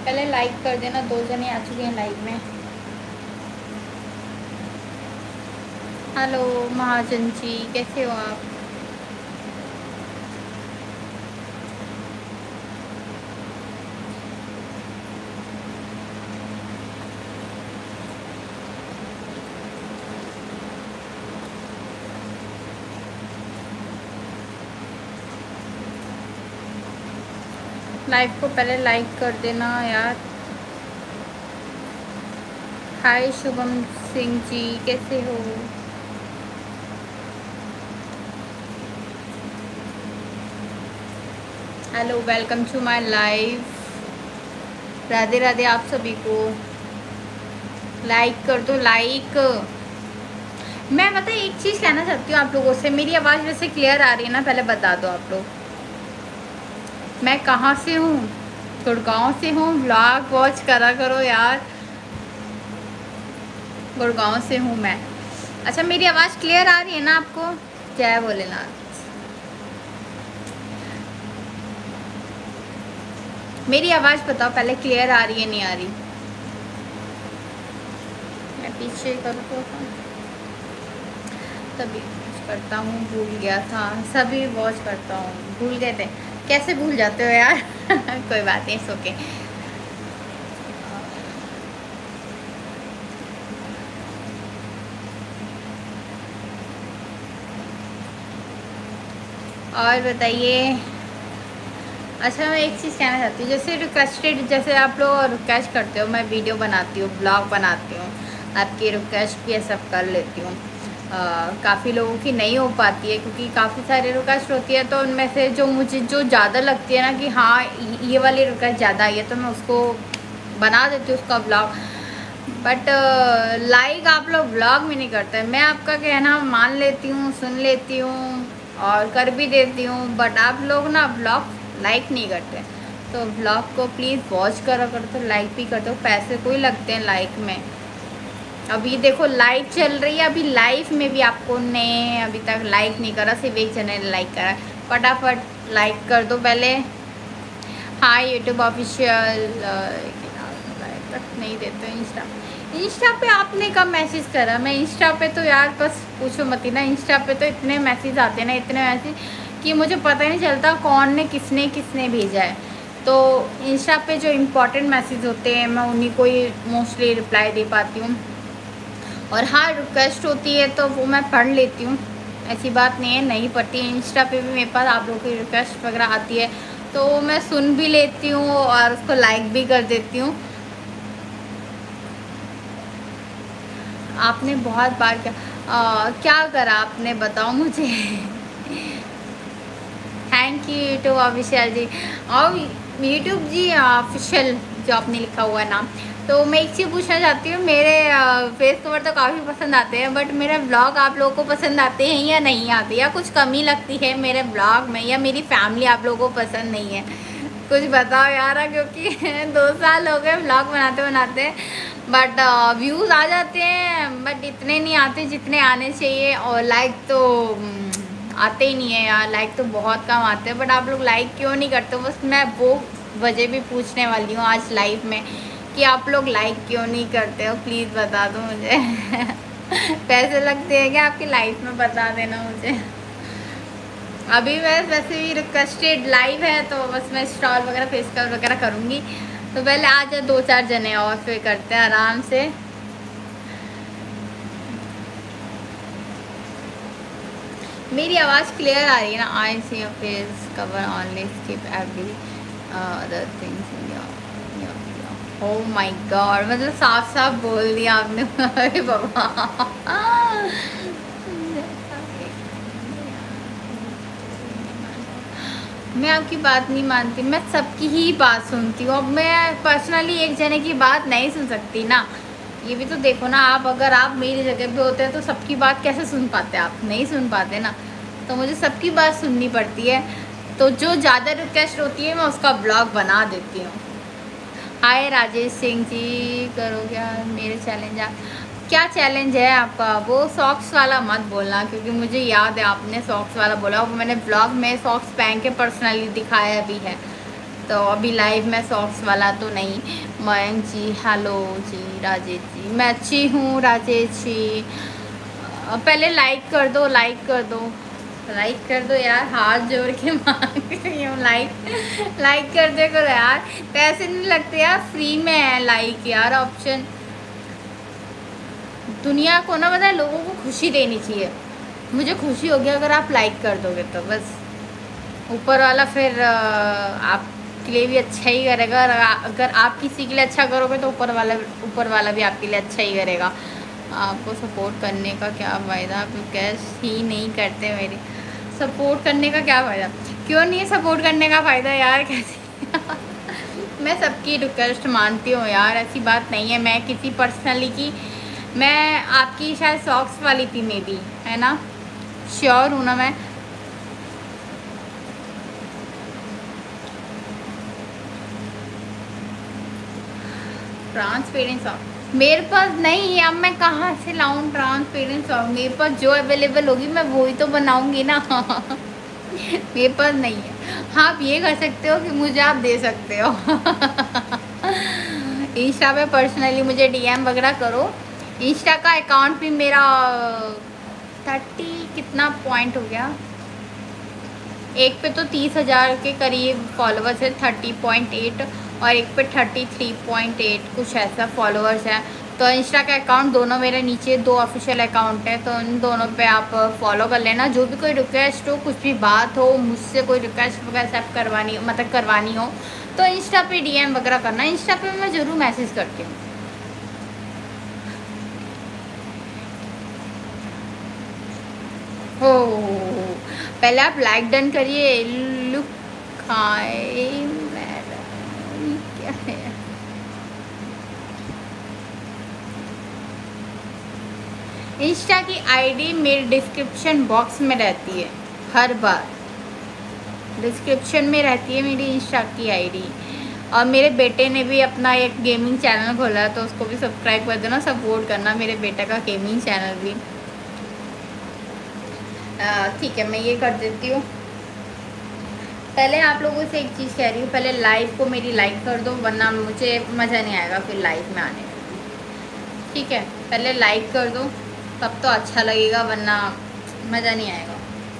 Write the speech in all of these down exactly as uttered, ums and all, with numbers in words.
पहले लाइक कर देना, दो जने आ चुके हैं लाइव में। हेलो महाजन जी, कैसे हो आप? लाइव को पहले लाइक कर देना यार। हाय शुभम सिंह जी, कैसे हो? Hello, welcome to my live. Radhe Radhe आप सभी को। लाइक कर दो लाइक। मैं मतलब एक चीज़ कहना चाहती हूँ आप लोगों से, मेरी आवाज़ वैसे क्लियर आ रही है ना? पहले बता दो आप लोग। मैं कहाँ से हूँ? गुड़गांव से हूँ। व्लॉग वॉच करा करो यार। गुड़गांव से हूँ मैं। अच्छा, मेरी आवाज़ क्लियर आ रही है ना आपको? जय भोलेनाथ। मेरी आवाज़ बताओ पहले, क्लियर आ रही है नहीं आ रही? मैं पीछे कर दो, तभी करता हूँ। भूल गया था, सभी वॉच करता हूँ, भूल गए थे। कैसे भूल जाते हो यार? कोई बात नहीं, ओके। और बताइए। अच्छा, मैं एक चीज़ कहना चाहती हूँ, जैसे रिक्वेस्टेड, जैसे आप लोग रिक्वेस्ट करते हो, मैं वीडियो बनाती हूँ, ब्लॉग बनाती हूँ, आपकी रिक्वेस्ट भी ये सब कर लेती हूँ। काफ़ी लोगों की नहीं हो पाती है, क्योंकि काफ़ी सारे रिक्वेस्ट होती है, तो उनमें से जो मुझे जो ज़्यादा लगती है ना कि हाँ ये वाली रिक्वेस्ट ज़्यादा आई है, तो मैं उसको बना देती हूँ उसका ब्लॉग। बट लाइक आप लोग ब्लॉग में नहीं करते। मैं आपका कहना मान लेती हूँ, सुन लेती हूँ और कर भी देती हूँ, बट आप लोग ना ब्लॉग लाइक नहीं करते। तो ब्लॉग को प्लीज़ वॉच करो करते हो, लाइक भी करते हो, पैसे कोई लगते हैं लाइक में। अभी देखो लाइव चल रही है, अभी लाइव में भी आपको ने अभी तक लाइक नहीं करा, सिर्फ एक जने ने लाइक करा। फटाफट लाइक कर दो पहले। हाँ, यूट्यूब ऑफिशियल तक नहीं देते। इंस्टा इंस्टा पे आपने कब मैसेज करा? मैं इंस्टा पे तो यार बस पूछो मत ही ना। इंस्टा पे तो इतने मैसेज आते हैं ना, इतने मैसेज कि मुझे पता ही नहीं चलता कौन ने किसने किसने भेजा है। तो इंस्टा पे जो इम्पोर्टेंट मैसेज होते हैं, मैं उन्हीं को ही मोस्टली रिप्लाई दे पाती हूँ। और हाँ, रिक्वेस्ट होती है तो वो मैं पढ़ लेती हूँ, ऐसी बात नहीं है नहीं पढ़ती। इंस्टा पे भी मेरे पास आप लोगों की रिक्वेस्ट वगैरह आती है, तो मैं सुन भी लेती हूँ और उसको लाइक भी कर देती हूँ। आपने बहुत बार क्या आ, क्या करा आपने, बताओ मुझे। Thank you YouTube official ji. और यूट्यूब जी ऑफिशियल जो आपने लिखा हुआ है नाम। तो मैं एक चीज़ पूछना चाहती हूँ, मेरे फेस कवर तो काफ़ी पसंद आते हैं, बट मेरे ब्लॉग आप लोगों को पसंद आते हैं या नहीं आते, या कुछ कमी लगती है मेरे ब्लॉग में, या मेरी फैमिली आप लोगों को पसंद नहीं है? कुछ बताओ यार, क्योंकि दो साल हो गए ब्लॉग बनाते बनाते, बट व्यूज़ आ जाते हैं, बट इतने नहीं आते जितने आने चाहिए। और लाइक तो आते ही नहीं है यार, लाइक तो बहुत कम आते हैं। बट आप लोग लाइक क्यों नहीं करते? बस मैं वो वजह भी पूछने वाली हूँ आज लाइव में कि आप लोग लाइक क्यों नहीं करते हो, प्लीज़ बता दो मुझे। पैसे लगते हैं क्या आपकी लाइफ में? बता देना मुझे। अभी मैं वैसे भी रिक्वेस्टेड लाइव है, तो बस मैं स्टॉल वगैरह फेस कवर वगैरह करूँगी, तो पहले आ जाए दो चार जने और फिर करते हैं आराम से। मेरी आवाज़ क्लियर आ रही है ना? I see your face cover only skip every other things in your. Oh my god, मतलब साफ साफ बोल दिया आपने। अरे बाबा, मैं आपकी बात नहीं मानती, मैं सबकी ही बात सुनती हूँ। अब मैं पर्सनली एक जने की बात नहीं सुन सकती ना, ये भी तो देखो ना आप। अगर आप मेरी जगह पे होते हैं तो सबकी बात कैसे सुन पाते? आप नहीं सुन पाते ना, तो मुझे सबकी बात सुननी पड़ती है। तो जो ज़्यादा रिक्वेस्ट होती है मैं उसका ब्लॉग बना देती हूँ। हाय राजेश सिंह जी, करो क्या मेरे चैलेंज? आप क्या चैलेंज है आपका? वो सॉक्स वाला मत बोलना, क्योंकि मुझे याद है आपने सॉक्स वाला बोला, वो मैंने ब्लॉग में सॉक्स पहन के पर्सनली दिखाया भी है। तो अभी लाइव में सॉक्स वाला तो नहीं। मयंक जी हेलो जी, राजेश जी मैं अच्छी हूँ, राजेश जी पहले लाइक कर दो, लाइक कर दो, लाइक कर दो यार, हाथ जोड़ के मांग रही हूँ लाइक, लाइक कर दे करो यार, पैसे नहीं लगते यार, फ्री में है लाइक यार ऑप्शन। दुनिया को ना पता है, लोगों को खुशी देनी चाहिए। मुझे खुशी होगी अगर आप लाइक कर दोगे तो बस, ऊपर वाला फिर आपके लिए भी अच्छा ही करेगा। अगर आप किसी के लिए अच्छा करोगे तो ऊपर वाला ऊपर वाला भी आपके लिए अच्छा ही करेगा। आपको सपोर्ट करने का क्या फ़ायदा, आप कैश ही नहीं करते मेरी, सपोर्ट करने का क्या फ़ायदा, क्यों नहीं है सपोर्ट करने का फ़ायदा यार, कैसे मैं सबकी रिक्वेस्ट मानती हूँ यार, ऐसी बात नहीं है। मैं किसी पर्सनली की, मैं आपकी शायद सॉक्स वाली थी मे बी, है ना, श्योर हूँ ना मैं। ट्रांसपेरेंट सॉक्स मेरे पास नहीं है, अब मैं कहाँ से लाऊं ट्रांसपेरेंट सॉक्स, मेरे पास जो अवेलेबल होगी मैं वही तो बनाऊंगी ना मेरे पास नहीं है। हाँ आप ये कर सकते हो कि मुझे आप दे सकते हो इंस्टा पे पर्सनली मुझे डीएम वगैरह करो। इंस्टा का अकाउंट भी मेरा थर्टी कितना पॉइंट हो गया, एक पे तो तीस हज़ार के करीब फॉलोअर्स है, थर्टी पॉइंट एट, और एक पे थर्टी थ्री पॉइंट एट कुछ ऐसा फॉलोअर्स है। तो इंस्टा का अकाउंट दोनों मेरे नीचे दो ऑफिशियल अकाउंट है, तो इन दोनों पे आप फॉलो कर लेना। जो भी कोई रिक्वेस्ट हो, कुछ भी बात हो, मुझसे कोई रिक्वेस्ट वगैरह सब करवानी मतलब करवानी हो तो इंस्टा पे डीएम वगैरह करना, इंस्टा पे मैं ज़रूर मैसेज करती हूँ। हो पहले आप लाइक डन करिए। लुक खाए क्या है, इंस्टा की आईडी मेरे डिस्क्रिप्शन बॉक्स में रहती है, हर बार डिस्क्रिप्शन में रहती है मेरी इंस्टा की आईडी। और मेरे बेटे ने भी अपना एक गेमिंग चैनल खोला है, तो उसको भी सब्सक्राइब कर देना, सपोर्ट करना मेरे बेटे का गेमिंग चैनल भी। ठीक है मैं ये कर देती हूँ। पहले आप लोगों से एक चीज़ कह रही हूँ, पहले लाइव को मेरी लाइक कर दो, वरना मुझे मज़ा नहीं आएगा फिर लाइव में आने में। ठीक है पहले लाइक कर दो तब तो अच्छा लगेगा, वरना मज़ा नहीं आएगा।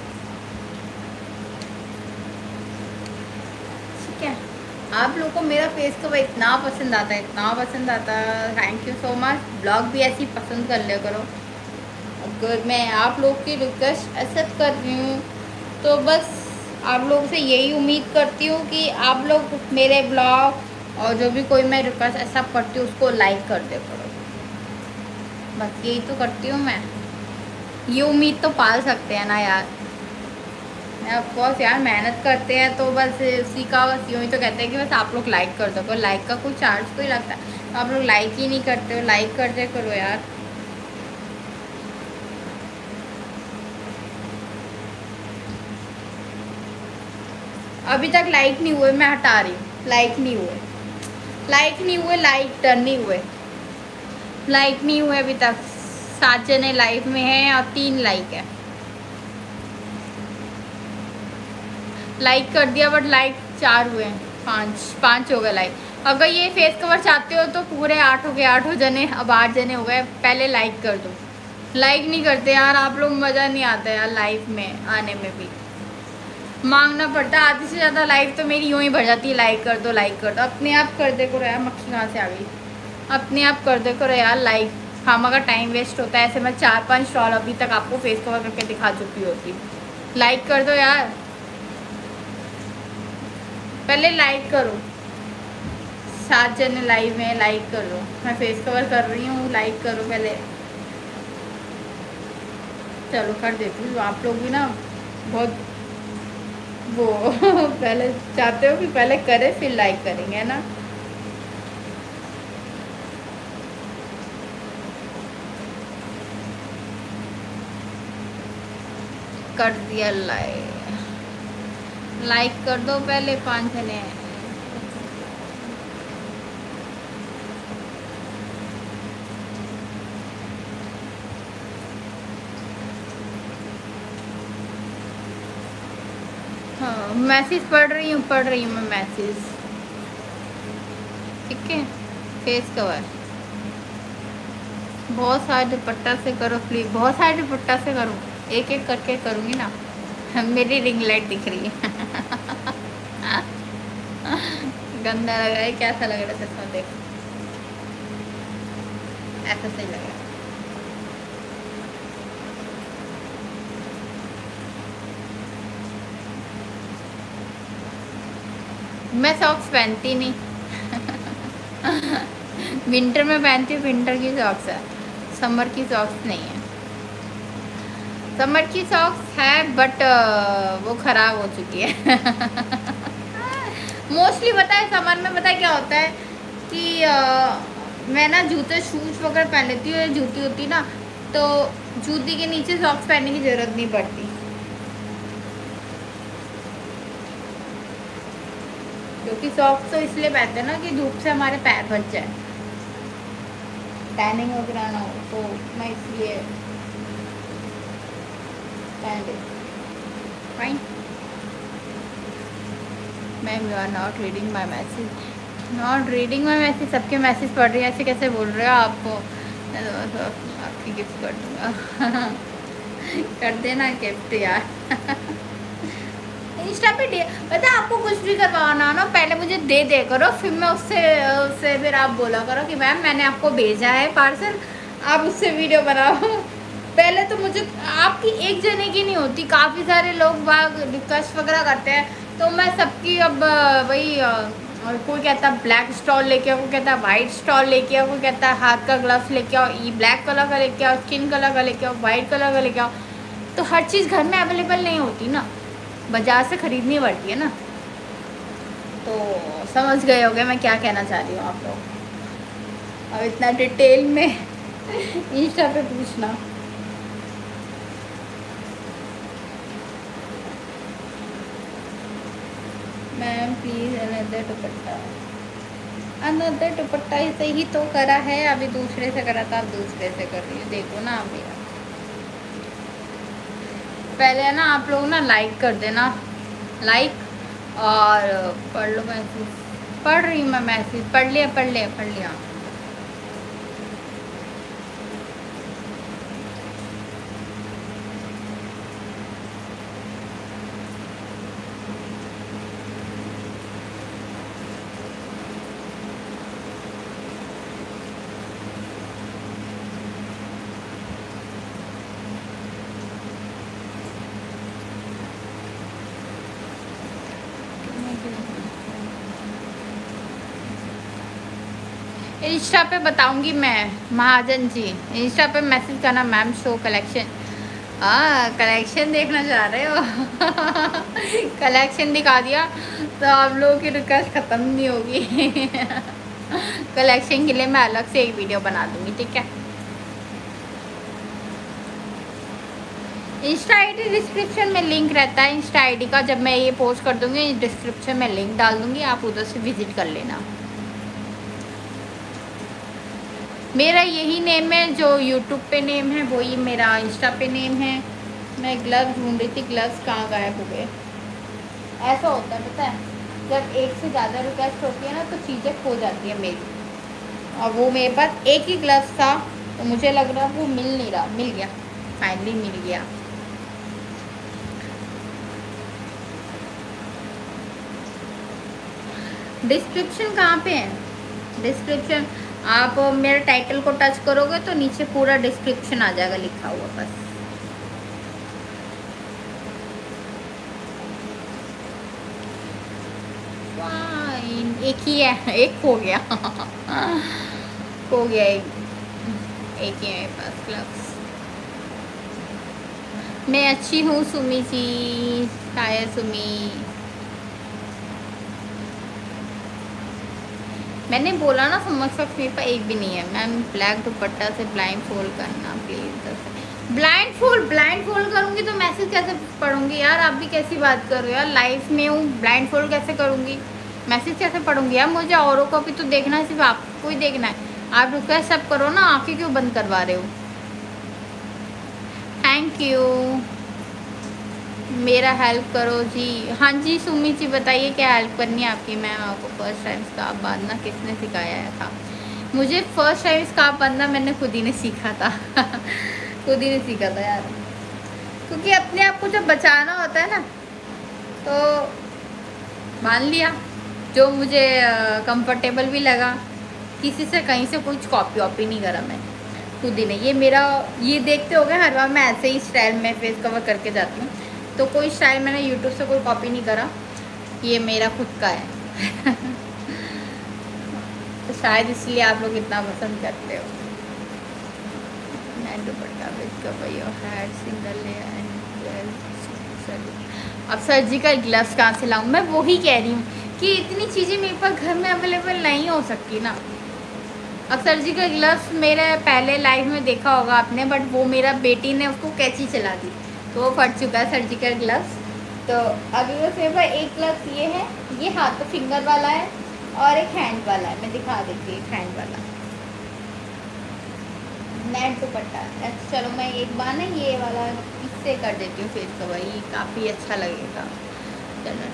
ठीक है आप लोगों को मेरा फेस कवर इतना पसंद आता है, इतना पसंद आता है, thank you so much. Blog भी ऐसी पसंद कर लिया करो। अगर मैं आप लोग की रिक्वेस्ट एक्सेप्ट कर रही हूँ तो बस आप लोगों से यही उम्मीद करती हूँ कि आप लोग मेरे ब्लॉग और जो भी कोई मैं रिक्वेस्ट एक्सेप्ट करती हूँ उसको लाइक कर दे करो, बस यही तो करती हूँ मैं। ये उम्मीद तो पाल सकते हैं ना यार, ऑफकोर्स यार मेहनत करते हैं तो बस उसी का बस यूँ ही तो कहते हैं कि बस आप लोग लाइक कर दो, लाइक का कोई चार्ज कोई लगता है, तो आप लोग लाइक ही नहीं करते हो, लाइक कर दे करो यार। अभी तक लाइक नहीं हुए, मैं हटा रही हूँ, लाइक नहीं हुए, लाइक नहीं हुए, लाइक डन नहीं हुए, लाइक नहीं हुए अभी तक। सात जने लाइव में हैं और तीन लाइक है, लाइक कर दिया बट लाइक चार हुए हैं, पाँच पाँच हो गए लाइक। अगर ये फेस कवर चाहते हो तो पूरे आठ हो गए, आठ हो जने, अब आठ जने हो गए। पहले लाइक कर दो, लाइक नहीं करते यार आप लोग, मज़ा नहीं आता यार लाइव में आने में भी मांगना पड़ता है। आधी से ज़्यादा लाइक तो मेरी यूँ ही भर जाती है, लाइक कर दो लाइक कर दो, अपने आप कर दे करो यार। मक्खी कहाँ से आ गई, अपने आप कर दे करो यार लाइक, हम अगर टाइम वेस्ट होता है ऐसे। मैं चार पांच स्टॉल अभी तक आपको फेस कवर करके दिखा चुकी होती, लाइक कर दो यार, पहले लाइक करो। सात जने लाइव में, लाइक कर दो, मैं फेस कवर कर रही हूँ, लाइक करो पहले। चलो कर देती हूँ, आप लोग भी ना बहुत वो पहले चाहते हो कि पहले करें फिर लाइक करेंगे, है ना। कर दिया लाइक, लाइक कर दो पहले पाँच जने। हाँ मैसेज पढ़ रही हूँ पढ़ रही हूँ मैं मैसेज। ठीक है, फेस कवर बहुत सारे दुपट्टा से करो प्लीज, बहुत सारे दुपट्टा से करूँ, एक एक करके करूँगी ना। मेरी रिंग लाइट दिख रही है। गंदा लग रहा है, कैसा लग रहा है चश्मा देख, ऐसा सही लग रहा है। मैं सॉक्स पहनती नहीं। विंटर में पहनती हूँ, विंटर की सॉक्स है, समर की सॉक्स नहीं है। समर की सॉक्स है बट वो ख़राब हो चुकी है। मोस्टली पता है समर में पता है क्या होता है कि आ, मैं ना जूते शूज वगैरह पहन लेती हूँ, जूती होती ना, तो जूती के नीचे सॉक्स पहनने की ज़रूरत नहीं पड़ती, क्योंकि सॉक्स तो इसलिए पहनते हैं ना कि धूप से हमारे पैर बच जाए, टैनिंग वगैरह ना हो, तो मैं इसलिए पहन लेती हूँ। Fine ma'am, you are not reading my message, not reading my message. सबके मैसेज पढ़ रही है, ऐसे कैसे बोल रहे हो आपको? आपकी गिफ्ट कर दूँगा। कर देना गिफ्ट यार। इंस्टा पे दे, पता है आपको कुछ भी करवाना ना पहले मुझे दे दे करो, फिर मैं उससे उससे फिर आप बोला करो कि मैम मैंने आपको भेजा है पार्सल, आप उससे वीडियो बनाओ। पहले तो मुझे आपकी एक जने की नहीं होती, काफ़ी सारे लोग बाग रिक्वेस्ट वगैरह करते हैं, तो मैं सबकी अब वही, कोई कहता है ब्लैक स्टॉल लेके आओ, कोई कहता है वाइट स्टॉल लेके आओ, कोई कहता है हाथ का ग्लव्स लेके आओ, ये ब्लैक कलर का लेके आओ, स्किन कलर का लेके आओ, वाइट कलर का लेके आओ। तो हर चीज़ घर में अवेलेबल नहीं होती ना, बाजार से ख़रीदनी पड़ती है ना। तो समझ गए होगे मैं क्या कहना चाह रही हूँ आप लोग। अब इतना डिटेल में इंस्टा पे पूछना। Ma'am please another dupatta, another dupatta से ही तो करा है, अभी दूसरे से करा था, अब दूसरे से कर रही हूँ। देखो ना आप मेरा, पहले ना आप लोग ना लाइक कर देना, लाइक, और पढ़ लो मैसेज। पढ़ रही हूँ मैं मैसेज, पढ़ लिया पढ़ लिया पढ़ लिया। इंस्टा पे बताऊंगी मैं, महाजन जी इंस्टा पे मैसेज करना, मैम शो कलेक्शन। हाँ कलेक्शन देखना चाह रहे हो? कलेक्शन दिखा दिया तो आप लोगों की रिक्वेस्ट ख़त्म नहीं होगी। कलेक्शन के लिए मैं अलग से एक वीडियो बना दूंगी, ठीक है। इंस्टा आई डी डिस्क्रिप्शन में लिंक रहता है इंस्टा आई डी का, जब मैं ये पोस्ट कर दूंगी डिस्क्रिप्शन में लिंक डाल दूंगी, आप उधर से विजिट कर लेना। मेरा यही नेम है जो यूट्यूब पे नेम है, वही मेरा इंस्टा पे नेम है। मैं ग्लव्स ढूंढ रही थी, ग्लव्स कहाँ गायब हो गए। ऐसा होता है पता है, जब एक से ज़्यादा रिक्वेस्ट होती है ना तो चीज़ें खो जाती है मेरी, और वो मेरे पास एक ही ग्लव्स था, तो मुझे लग रहा वो मिल नहीं रहा, मिल गया, फाइनली मिल गया। डिस्क्रिप्शन कहाँ पे है? डिस्क्रिप्शन आप मेरे टाइटल को टच करोगे तो नीचे पूरा डिस्क्रिप्शन आ जाएगा लिखा हुआ, बस। फाइन, एक ही है, एक हो गया। हो गया एक, एक ही है मेरे पास ग्लव्स। मैं अच्छी हूँ सुमी जी, शायद सुमी। मैंने बोला ना समझ सकती, मेरे पास एक भी नहीं है। मैम ब्लैक दुपट्टा से ब्लाइंड फोल्ड करना please. Blindfold blindfold करूँगी तो मैसेज कैसे पढ़ूँगी यार? आप भी कैसी बात कर रहे हो यार, लाइफ में हूँ, ब्लाइंड फोल्ड कैसे करूँगी? मैसेज कैसे पढ़ूँगी यार? मुझे औरों को भी तो देखना है, सिर्फ आपको ही देखना है। आप रिक्वेस्ट सब करो ना, आँखें क्यों बंद करवा रहे हो? थैंक यू मेरा हेल्प करो जी। हाँ जी सुमी जी बताइए क्या हेल्प करनी है आपकी। मैम आपको फर्स्ट टाइम स्कार्फ बांधना किसने सिखाया था? मुझे फर्स्ट टाइम स्कार्फ बांधना मैंने खुद ही ने सीखा था खुद ही ने सीखा था यार, क्योंकि अपने आप को जब बचाना होता है ना तो मान लिया, जो मुझे कंफर्टेबल भी लगा। किसी से कहीं से कुछ कॉपी वॉपी नहीं करा मैं, खुद ही नहीं। ये मेरा, ये देखते हो गए हर बार मैं ऐसे ही स्टाइल में फेस कवर करके जाती हूँ, तो कोई स्टाइल मैंने यूट्यूब से कोई कॉपी नहीं करा, ये मेरा खुद का है तो शायद इसलिए आप लोग इतना पसंद करते हो। दुपट्टा सिंगल अब सर्जिकल ग्लव्स कहाँ से लाऊं? मैं वो ही कह रही हूँ कि इतनी चीज़ें मेरे पास घर में अवेलेबल नहीं हो सकती ना। अब सर्जिकल ग्लव्स मेरे पहले लाइफ में देखा होगा आपने, बट वो मेरा बेटी ने उसको कैंची चला दी तो वो फट चुका है सर्जिकल ग्लव्स। तो अभी बस मेरे पास एक ग्लव्स ये है, ये हाथ तो फिंगर वाला है और एक हैंड वाला है। मैं दिखा देती हूँ, एक हैंड वाला नेट दुपट्टा। अच्छा चलो मैं एक बार ना ये वाला इससे कर देती हूँ फेस कवर, ये काफ़ी अच्छा लगेगा। चलो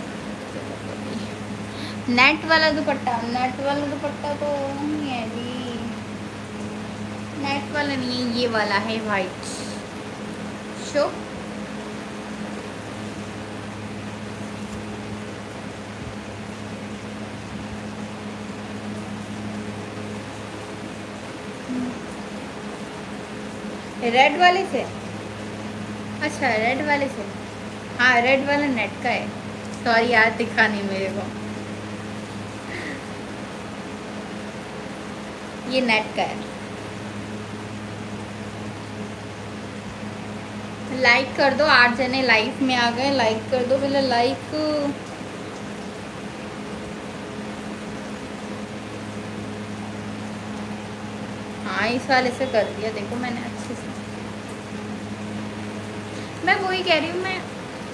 नेट वाला दुपट्टा, नेट वाला दुपट्टा तो नहीं है जी, नेट वाला नहीं है, ये वाला है वाइट शो। रेड वाले से, अच्छा रेड वाले से, हाँ रेड वाला नेट का है। सॉरी यार दिखा नहीं मेरे को, ये नेट का है। लाइक कर दो, आठ जने लाइव में आ गए, लाइक कर दो पहले लाइक। हाँ इस वाले से कर दिया, देखो मैंने अच्छे से। मैं वही कह रही हूँ, मैं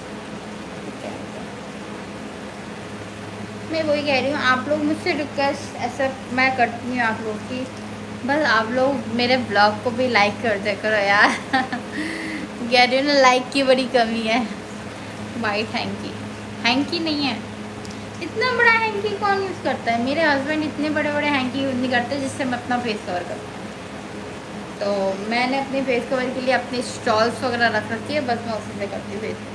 मैं वही कह रही हूँ आप लोग मुझसे रिक्वेस्ट ऐसा मैं करती हूँ आप लोग की, बस आप लोग मेरे ब्लॉग को भी लाइक कर दिया करो यार कह रही हूँ ना लाइक की बड़ी कमी है। वाइट हैंकी, हैंकी नहीं है, इतना बड़ा हैंकी कौन यूज़ करता है? मेरे हस्बैंड इतने बड़े बड़े हैंकी यूज़ नहीं करते जिससे मैं अपना फेस कवर करता हूँ। तो मैंने अपने फेस कवर के लिए अपने स्टॉल्स वगैरह रख रखी है, बस मैं उसी से करती हूँ face cover.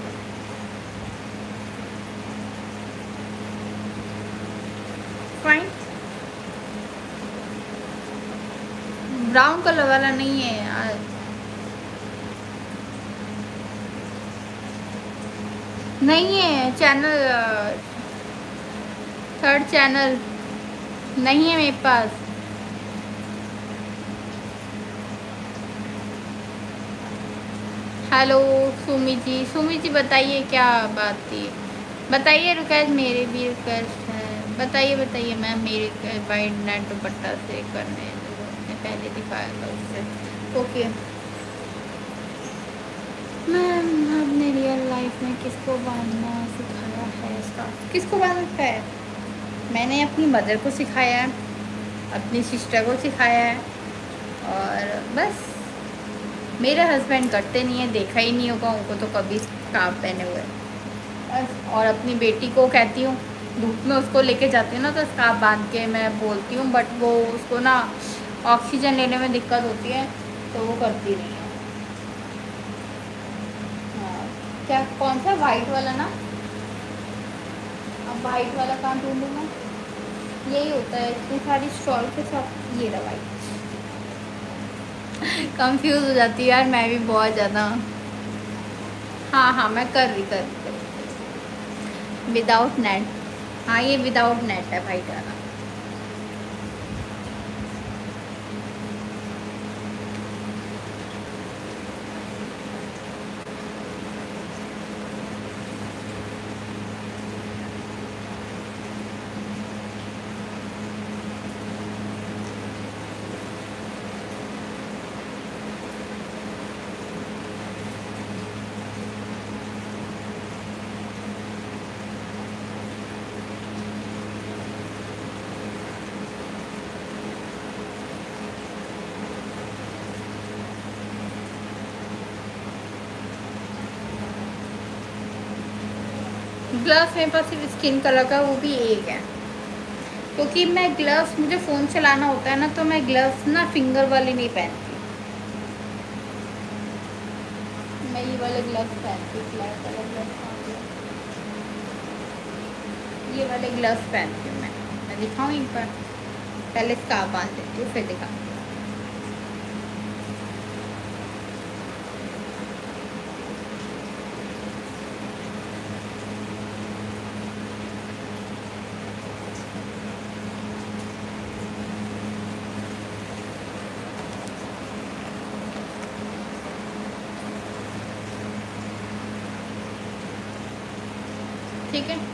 Fine, brown colour वाला नहीं है यार, नहीं है चैनल, थर्ड चैनल नहीं है मेरे पास। हेलो सुमी जी, सुमी जी बताइए क्या बात थी, बताइए। रुकैज मेरे भी रिक्वेस्ट है, बताइए बताइए मैम। मेरे वाइट नेट दुपट्टा से करने जो पहले दिखाया था उससे, ओके मैम। आपने रियल लाइफ में किसको बांधना सिखाया है? इसका किसको बांधना सिखाया है? मैंने अपनी मदर को सिखाया है, अपनी सिस्टर को सिखाया है, और बस मेरे हस्बैंड करते नहीं है, देखा ही नहीं होगा उनको तो कभी स्कार्फ पहने हुए बस। और अपनी बेटी को कहती हूँ, धूप में उसको लेके जाती हूँ ना तो स्कार्फ बांध के मैं बोलती हूँ, बट वो उसको ना ऑक्सीजन लेने में दिक्कत होती है तो वो करती नहीं है। हाँ क्या, कौन सा? वाइट वाला ना, अब वाइट वाला कहाँ ढूंढूँ मैं? यही होता है इतनी सारी स्टॉल के साथ, ये रहा वाइट कंफ्यूज हो जाती है यार मैं भी बहुत ज़्यादा। हाँ हाँ मैं कर रही कर रही विदाउट नेट, हाँ ये विदाउट नेट है भाई जाना। ग्लव्स मेरे पास सिर्फ स्किन कलर का, वो भी एक है, क्योंकि मैं ग्लव्स, मुझे फ़ोन चलाना होता है ना, तो मैं ग्लव्स ना फिंगर वाले नहीं पहनती, मैं ये वाले ग्लव्स पहनती हूँ, ब्लैक वाले ग्लव्स, ये वाले ग्लव्स पहनती हूँ मैं। मैं दिखाऊँ एक बार, पहले स्कार्फ बांध देती हूँ फिर दिखा। ठीक है,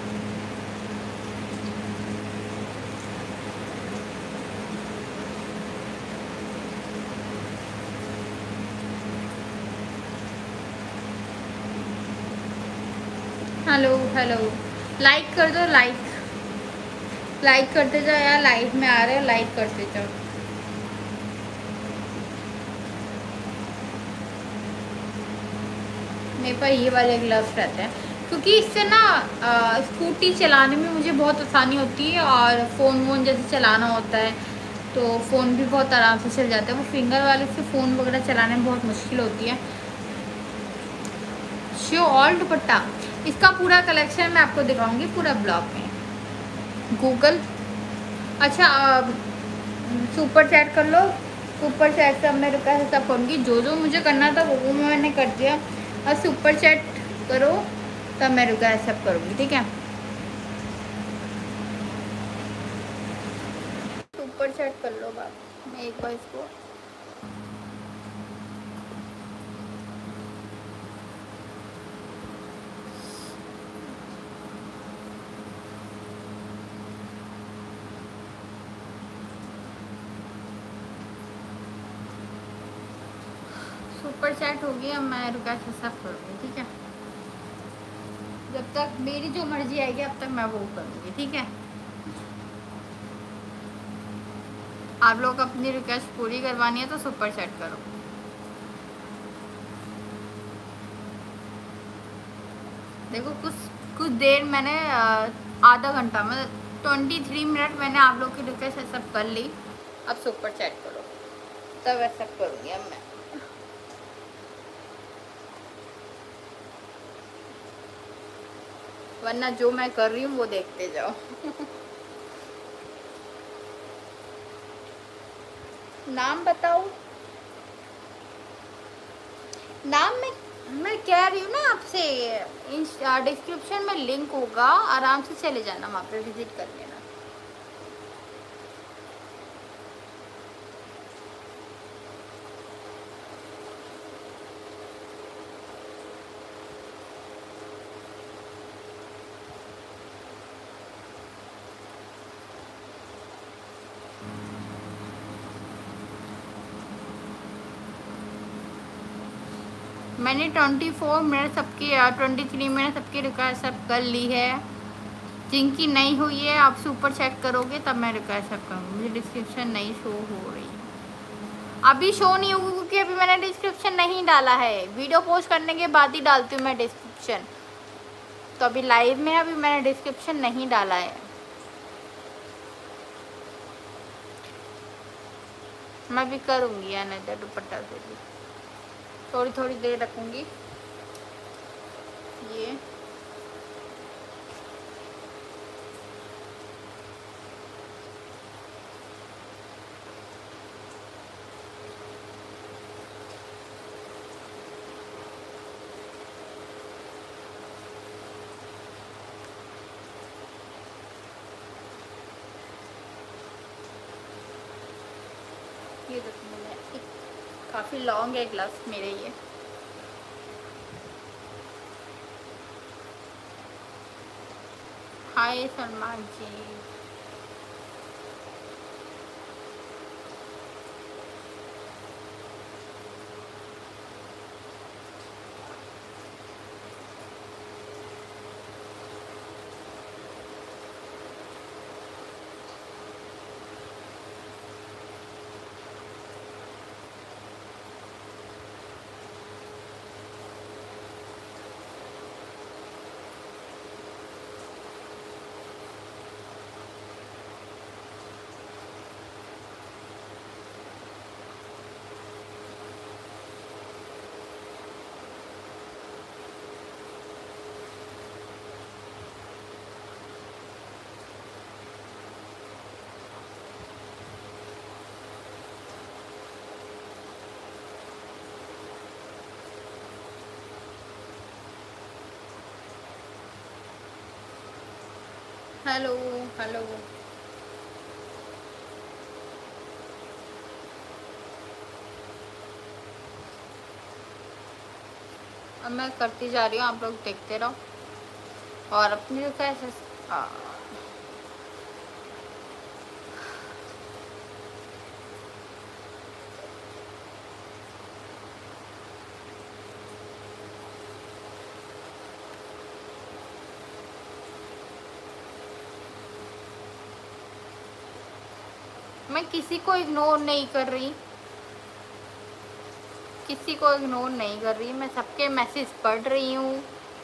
हेलो हेलो, लाइक कर दो, लाइक लाइक करते जाओ यार, लाइव में आ रहे हो, लाइक करते जाओ। मेरे पास ये वाले ग्लव्स रहते हैं, क्योंकि इससे ना आ, स्कूटी चलाने में मुझे बहुत आसानी होती है, और फ़ोन वोन जैसे चलाना होता है तो फ़ोन भी बहुत आराम से चल जाता है। वो फिंगर वाले से फ़ोन वगैरह चलाने में बहुत मुश्किल होती है। शो ऑल दुपट्टा, इसका पूरा कलेक्शन मैं आपको दिखाऊंगी पूरा ब्लॉग में। गूगल, अच्छा सुपर चैट कर लो, सुपर चैट से अब मैं रुका सब करूँगी, जो जो मुझे करना था वो वो मैंने कर दिया, और सुपर चैट करो तब मैं रुका सब करूँगी, ठीक है। सुपर चैट कर लो बात, मैं एक बार इसको सुपर चैट हो गया, मैं रुका सब करूँगी, ठीक है। जब तक मेरी जो मर्जी आएगी अब तक मैं वो करूँगी, ठीक है। आप लोग अपनी रिक्वेस्ट पूरी करवानी है तो सुपर चैट करो। देखो कुछ कुछ देर मैंने आधा घंटा में ट्वेंटी थ्री मिनट मैंने आप लोग की रिक्वेस्ट एक्सेप्ट कर ली, अब सुपर चैट करो तब एक्सेप्ट करूँगी अब मैं। वरना जो मैं कर रही हूँ वो देखते जाओ। नाम बताओ, नाम में मैं कह रही हूँ ना आपसे, डिस्क्रिप्शन में लिंक होगा, आराम से चले जाना वहाँ पे विजिट कर लेना। मैंने ट्वेंटी फोर मिनट सबकी ट्वेंटी थ्री मिनट सबकी रिक्वेस्ट सब कर ली है। जिनकी नहीं हुई है आप सुपर चेक करोगे तब मैं रिक्वेस्ट सब करूँगी। मुझे डिस्क्रिप्शन नहीं शो हो रही, अभी शो नहीं होगी क्योंकि अभी मैंने डिस्क्रिप्शन नहीं डाला है। वीडियो पोस्ट करने के बाद ही डालती हूँ मैं डिस्क्रिप्शन, तो अभी लाइव में अभी मैंने डिस्क्रिप्शन नहीं डाला है। मैं भी करूँगी या नहीं, दुपट्टा से भी थोड़ी थोड़ी देर रखूँगी ये। ये देखो मैंने काफ़ी लॉन्ग है ग्लव्स मेरे ये। Hi Salman ji, hello hello. अब मैं करती जा रही हूँ, आप लोग देखते रहो और अपनी जो कैसे मैं किसी को इग्नोर नहीं कर रही, किसी को इग्नोर नहीं कर रही, मैं सबके मैसेज पढ़ रही हूँ।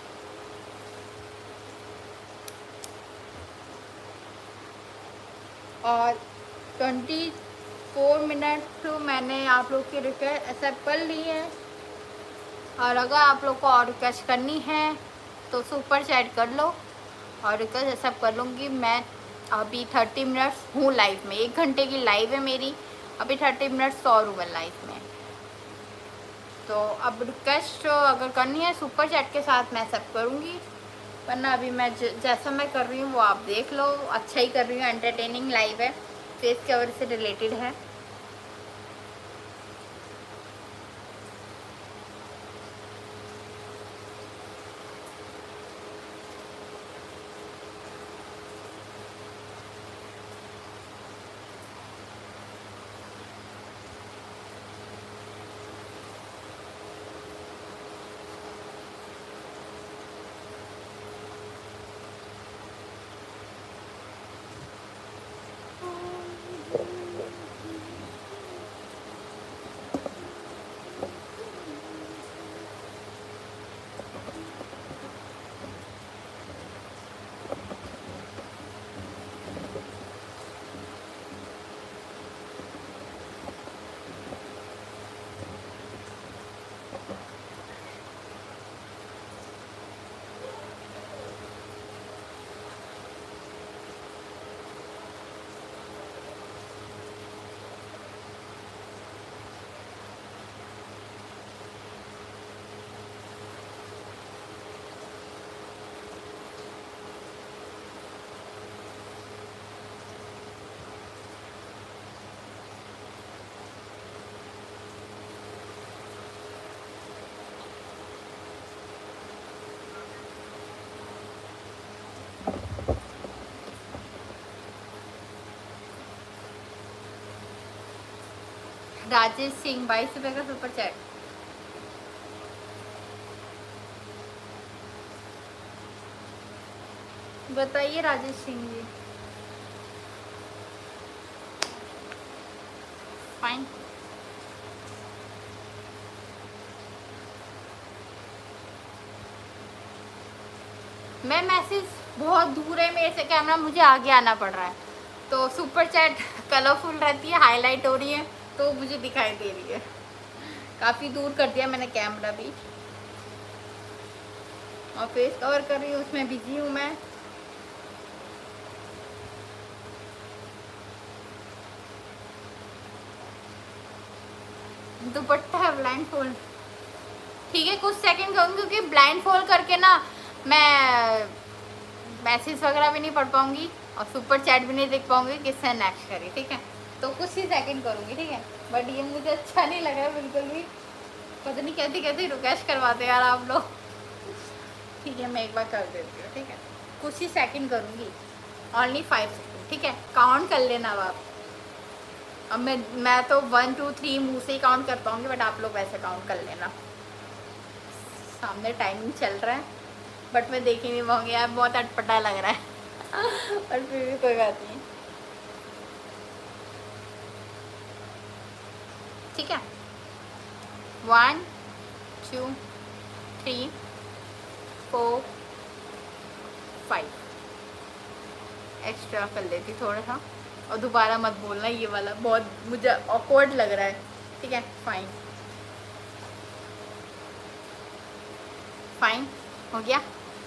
और ट्वेंटी फोर मिनट तो मैंने आप लोग की रिक्वेस्ट एक्सेप्ट कर ली है। और अगर आप लोग को और रिक्वेस्ट करनी है तो सुपर चैट कर लो और रिक्वेस्ट एक्सेप्ट कर लूँगी। मैं अभी थर्टी मिनट्स हूँ लाइव में, एक घंटे की लाइव है मेरी, अभी थर्टी मिनट्स सौ रुपये लाइव में। तो अब रिक्वेस्ट अगर करनी है सुपर चैट के साथ मैं एक्सेप्ट करूँगी, वरना अभी मैं जैसा मैं कर रही हूँ वो आप देख लो। अच्छा ही कर रही हूँ, एंटरटेनिंग लाइव है, फेस कवर से रिलेटेड है। राजेश सिंह बाईस रुपये का सुपर चैट। बताइए राजेश सिंह जी। फाइन। मैं मैसेज बहुत दूर है मेरे से, कैमरा मुझे आगे आना पड़ रहा है, तो सुपर चैट कलरफुल रहती है, हाईलाइट हो रही है तो मुझे दिखाई दे रही है। काफ़ी दूर कर दिया मैंने कैमरा भी, और फेस कवर कर रही हूँ उसमें बिजी हूँ मैं। दुपट्टा है ब्लाइंड फोल्ड, ठीक है कुछ सेकंड करूँगी क्योंकि ब्लाइंड फोल्ड करके ना मैं मैसेज वगैरह भी नहीं पढ़ पाऊँगी और सुपर चैट भी नहीं देख पाऊँगी किससे नेक्स्ट करी, ठीक है। तो कुछ ही सेकंड करूँगी, ठीक है। बट ये मुझे अच्छा नहीं लग रहा बिल्कुल भी, पता नहीं कैसे कैसे रिक्वेस्ट करवाते यार आप लोग। ठीक है मैं एक बार कर देती हूँ, ठीक है। कुछ ही सेकंड करूँगी, ओनली फाइव सेकंड, ठीक है। काउंट कर लेना अब आप। अब मैं मैं तो वन टू थ्री मुँह से ही काउंट कर पाऊँगी, बट आप लोग वैसे काउंट कर लेना। सामने टाइमिंग चल रहा है बट मैं देख ही नहीं पाऊँगी यार, बहुत अटपटा लग रहा है। और फिर भी कोई बात नहीं, ठीक है। One two three four five, extra कर लेती थोड़ा सा, और दोबारा मत बोलना ये वाला, बहुत मुझे ऑकवर्ड लग रहा है, ठीक है। फाइन फाइन हो गया।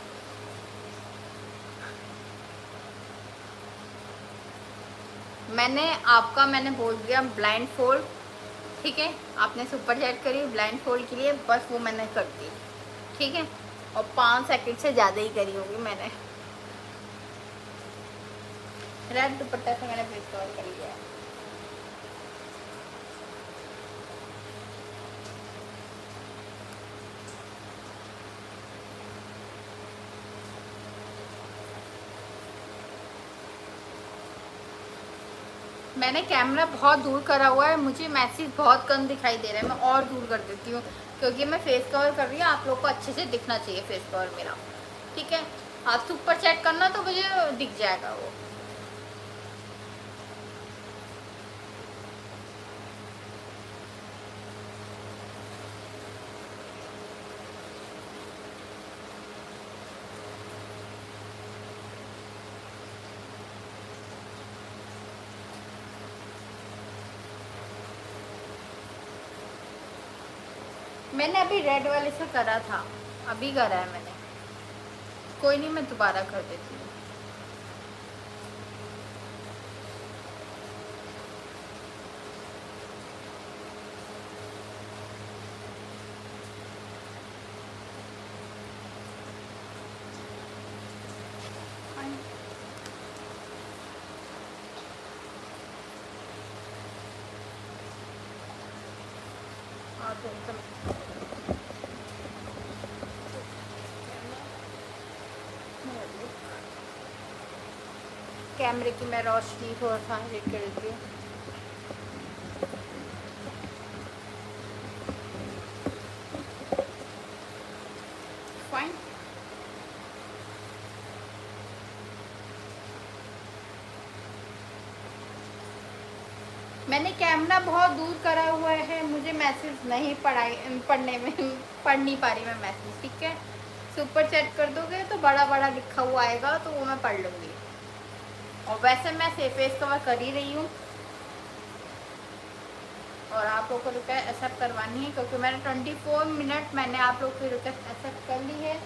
मैंने आपका मैंने बोल दिया ब्लाइंड फोल्ड, ठीक है। आपने सुपर चैट करी ब्लाइंड फोल्ड के लिए, बस वो मैंने कर दी, ठीक है। और पाँच सेकंड से ज़्यादा ही करी होगी मैंने। रेड दुपट्टा से मैंने फेस कवर कर लिया है। मैंने कैमरा बहुत दूर करा हुआ है, मुझे मैसेज बहुत कम दिखाई दे रहा है, मैं और दूर कर देती हूँ क्योंकि मैं फेस कवर कर रही हूँ। आप लोग को अच्छे से दिखना चाहिए फेस कवर मेरा, ठीक है। आप सुपर चेक करना तो मुझे दिख जाएगा वो। मैंने अभी रेड वाले से करा था, अभी करा है मैंने। कोई नहीं, मैं दोबारा कर देती हूँ। हाँ तो एकदम कैमरे की मैं रोशनी थोड़ा सा हाइड कर देती हूँ। फाइन। मैंने कैमरा बहुत दूर करा हुआ है, मुझे मैसेज नहीं पढ़ाई पढ़ने में पढ़ नहीं पा रही मैं मैसेज, ठीक है। सुपर चैट कर दोगे तो बड़ा बड़ा लिखा हुआ आएगा तो वो मैं पढ़ लूँगी। और वैसे मैं सेफ फेस कवर कर ही रही हूँ और आप लोग को रिक्वेस्ट एक्सेप्ट करवानी है क्योंकि मैंने ट्वेंटी फोर मिनट मैंने आप लोग की रिक्वेस्ट एक्सेप्ट कर ली है।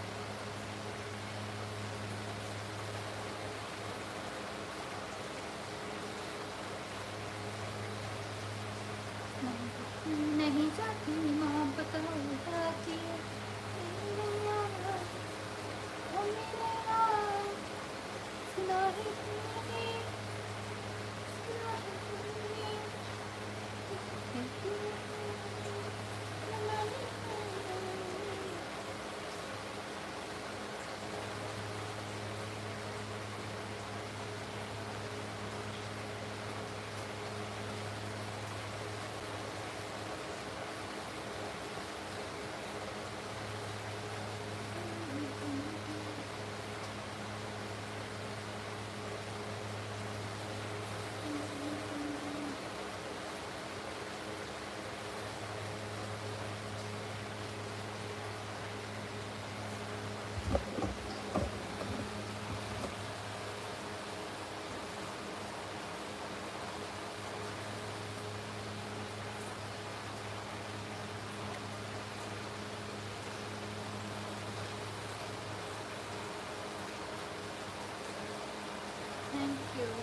नहीं जाती मोहब्बत हो जाती है, ओ मेरे यार, सुना है तूने, सुना है तूने, थैंक यू।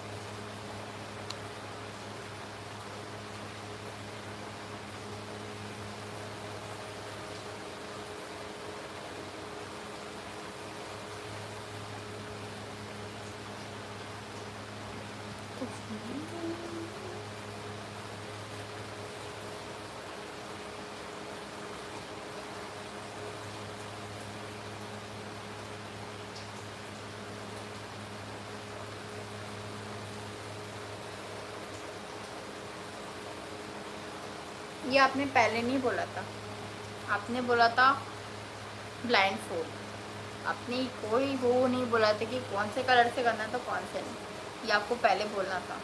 ये आपने पहले नहीं बोला था, आपने बोला था ब्लाइंड फोल्ड। आपने कोई वो नहीं बोला था कि कौन से कलर से करना था कौन से नहीं, ये आपको पहले बोलना था।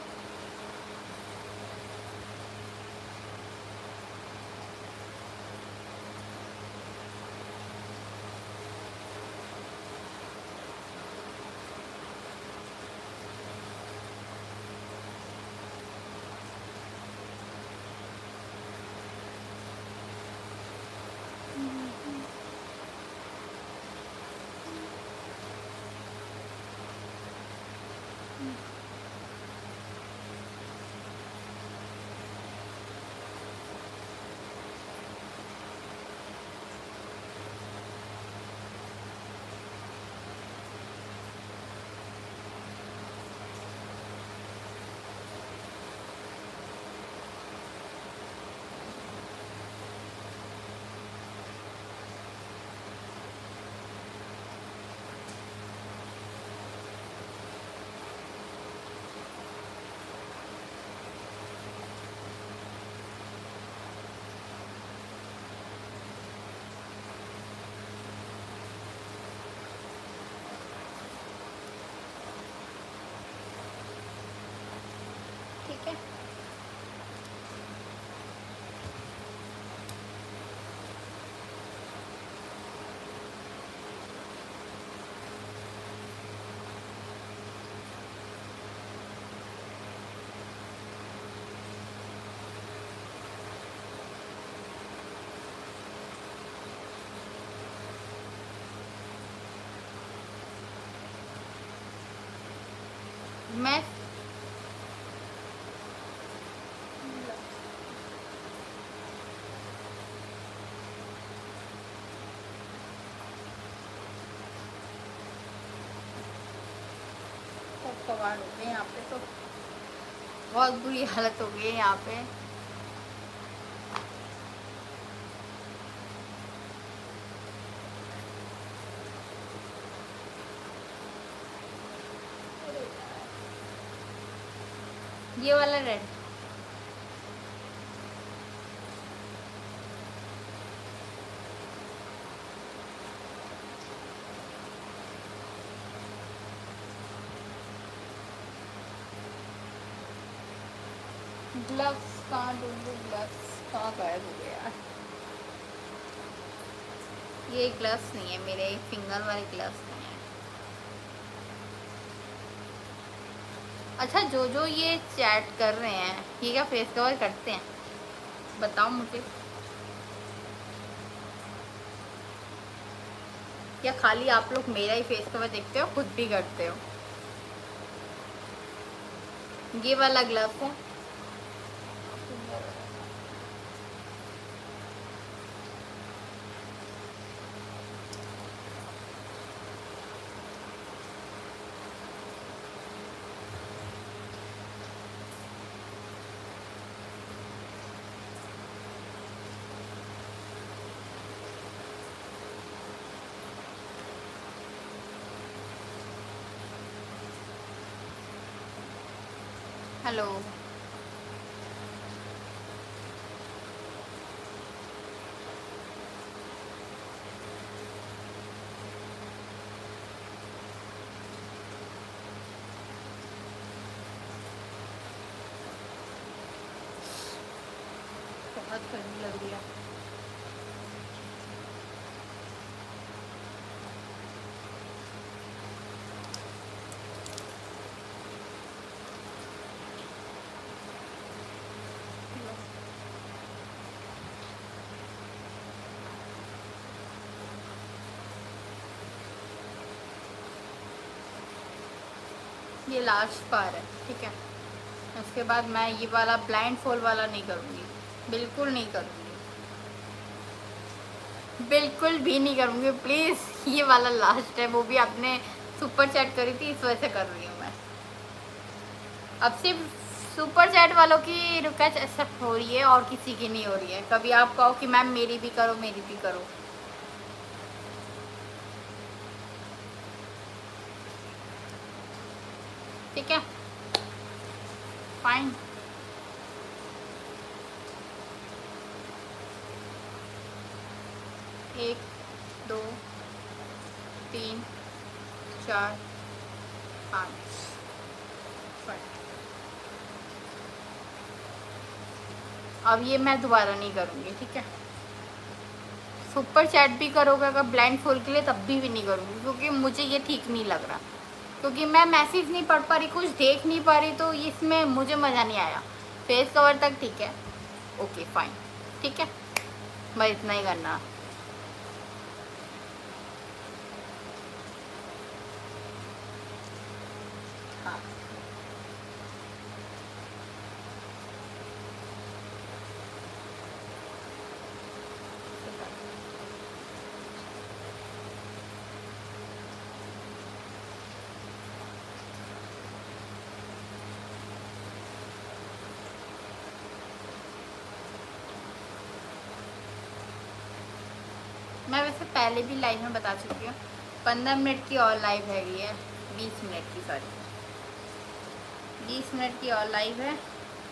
मैं सब कबाड़ हो गए यहाँ पे, तो बहुत बुरी हालत हो गई है यहाँ पे। ये वाला रेड, ग्लव्स कहाँ ढूंढूं, ग्लव्स कहाँ गायब हो गया यार। ये ग्लव्स नहीं है मेरे, फिंगर वाले ग्लव्स नहीं है। अच्छा, जो जो ये चैट कर रहे हैं ये क्या फेस कवर करते हैं, बताओ मुझे। या खाली आप लोग मेरा ही फेस कवर देखते हो, खुद भी करते हो। ये वाला ग्लव्स है, हेलो। बहुत गर्मी लग रही है। ये लास्ट बार है, ठीक है। उसके बाद मैं ये वाला ब्लाइंड फोल्ड वाला नहीं करूँगी, बिल्कुल नहीं करूँगी, बिल्कुल भी नहीं करूँगी प्लीज़। ये वाला लास्ट है, वो भी आपने सुपर चैट करी थी इस वजह से कर रही हूँ मैं। अब सिर्फ सुपर चैट वालों की रिक्वेस्ट एक्सेप्ट हो रही है और किसी की नहीं हो रही है। कभी आप कहो कि मैम मेरी भी करो, मेरी भी करो। ठीक है, फाइन। एक, दो, तीन, चार, पाँच, अब ये मैं दोबारा नहीं करूँगी, ठीक है। सुपर चैट भी करोगे अगर ब्लाइंड फोल्ड के लिए, तब भी भी नहीं करूँगी, क्योंकि मुझे ये ठीक नहीं लग रहा। क्योंकि मैं मैसेज नहीं पढ़ पा रही, कुछ देख नहीं पा रही, तो इसमें मुझे मज़ा नहीं आया। फेस कवर तक ठीक है, ओके फाइन, ठीक है, बस इतना ही करना। हाँ, मैं वैसे पहले भी लाइव में बता चुकी हूँ, पंद्रह मिनट की और लाइव हैगी है, बीस मिनट की, सॉरी बीस मिनट की और लाइव है।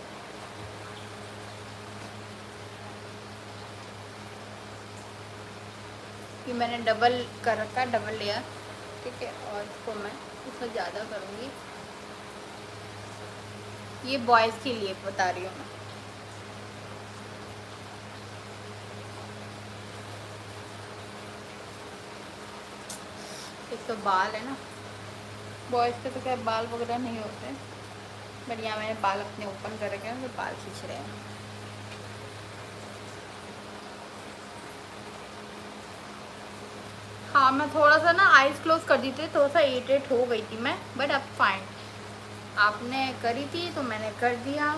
कि मैंने डबल कर रखा, डबल लिया, ठीक है। और इसको मैं उससे ज़्यादा करूँगी, ये बॉयज़ के लिए बता रही हूँ मैं। एक तो बाल है ना, बॉयज़ के तो क्या बाल वगैरह नहीं होते, बट यहाँ मैंने बाल अपने ओपन कर रखे हैं, तो बाल खींच रहे हैं। हाँ, मैं थोड़ा सा ना आइज़ क्लोज कर दी थी, थोड़ा सा इरिटेट हो गई थी मैं, बट अब फाइन। आपने करी थी तो मैंने कर दिया।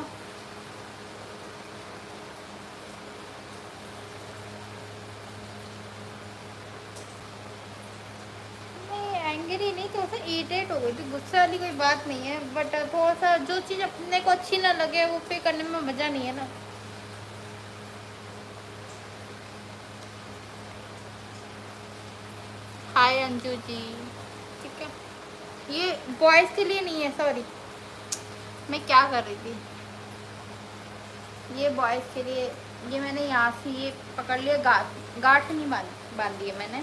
नहीं एंग्री नहीं, थोड़ा सा इरिटेट हो गई थी, गुस्से वाली कोई बात नहीं है, बट थोड़ा सा जो चीज़ अपने को अच्छी ना लगे वो फिर करने में मज़ा नहीं है ना। हाय अंजू जी। ठीक है, ये बॉयज़ के लिए नहीं है, सॉरी मैं क्या कर रही थी, ये बॉयज़ के लिए। ये मैंने यहाँ से ये पकड़ लिया, गांठ गांठ नहीं बांध बांधी है मैंने,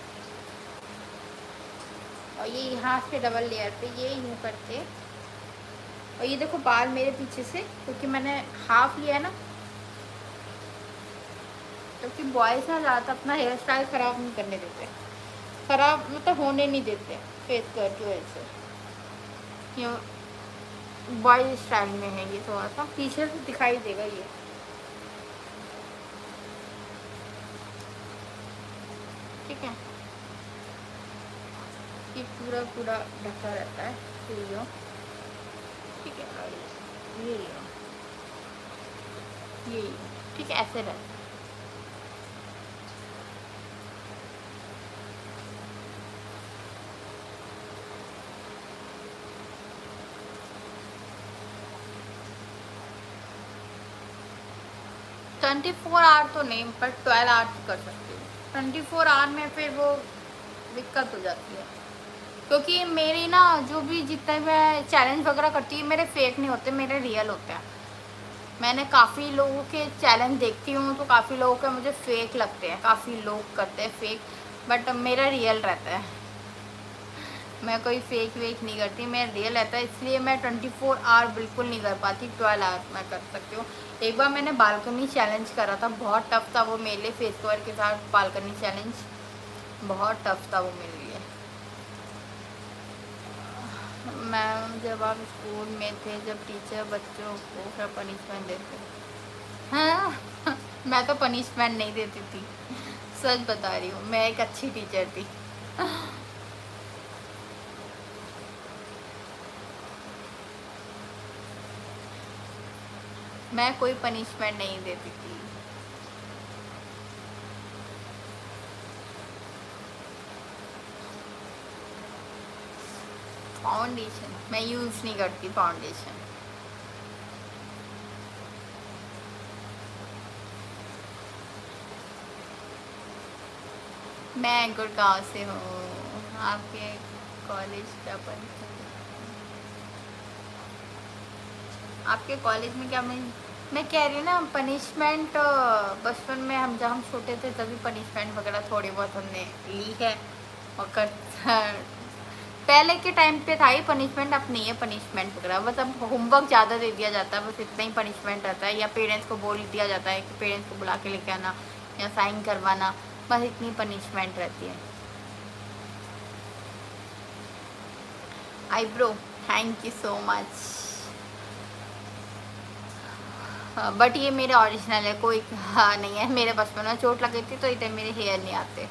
और ये यहाँ से डबल लेयर पे ये यूँ करके, और ये देखो बाल मेरे पीछे से, क्योंकि मैंने हाफ लिया है ना, क्योंकि तो बॉयज़ ना ज़्यादा अपना हेयर स्टाइल ख़राब नहीं करने देते, ख़राब मतलब होने नहीं देते फेस कलर की वजह से। ये बॉयज स्टाइल में है, ये थोड़ा सा पीछे से दिखाई देगा ये। ठीक है, ये पूरा पूरा ढका रहता है, तो ये ठीक है, और ये ये ये ठीक है, ऐसे रहता है। ट्वेंटी फोर आवर तो नहीं, पर ट्वेल्व आवर्स कर सकती हूँ। ट्वेंटी फोर आवर में फिर वो दिक्कत हो जाती है, क्योंकि मेरी ना जो भी जितने मैं चैलेंज वगैरह करती हूँ मेरे फेक नहीं होते, मेरे रियल होते हैं। मैंने काफ़ी लोगों के चैलेंज देखती हूँ तो काफ़ी लोगों के मुझे फेक लगते हैं, काफ़ी लोग करते हैं फेक, बट मेरा रियल रहता है। मैं कोई फेक वेक नहीं करती, मेरा रियल रहता है, इसलिए मैं ट्वेंटी फोर आवर बिल्कुल नहीं कर पाती, ट्वेल्व आवर मैं कर सकती हूँ। एक बार मैंने बालकनी चैलेंज करा था, बहुत टफ था वो मेरे लिए, फेस कवर के साथ बालकनी चैलेंज बहुत टफ था वो मेरे लिए। मैम जब आप स्कूल में थे, जब टीचर बच्चों को क्या पनिशमेंट देते? हाँ मैं तो पनिशमेंट नहीं देती थी, सच बता रही हूँ, मैं एक अच्छी टीचर थी। मैं कोई पनिशमेंट नहीं देती थी। फाउंडेशन मैं यूज़ नहीं करती फाउंडेशन। मैं गुड़गांव से हूँ। आपके कॉलेज क्या पढ़ आपके कॉलेज में क्या मैं मैं कह रही हूँ ना, पनिशमेंट बचपन में हम जब हम छोटे थे तभी पनिशमेंट वगैरह थोड़ी बहुत हमने ली है, और कर पहले के टाइम पे था ही पनिशमेंट, अब नहीं है पनिशमेंट वगैरह, बस अब होमवर्क ज़्यादा दे दिया जाता है, बस इतना ही पनिशमेंट रहता है, या पेरेंट्स को बोल दिया जाता है कि पेरेंट्स को बुला के लेके आना या साइन करवाना, बस इतनी पनिशमेंट रहती है। Eyebrow thank you so much, but ये मेरे ओरिजिनल है, कोई हाँ नहीं है, मेरे बचपन में चोट लगी थी तो इतने मेरे हेयर नहीं आते।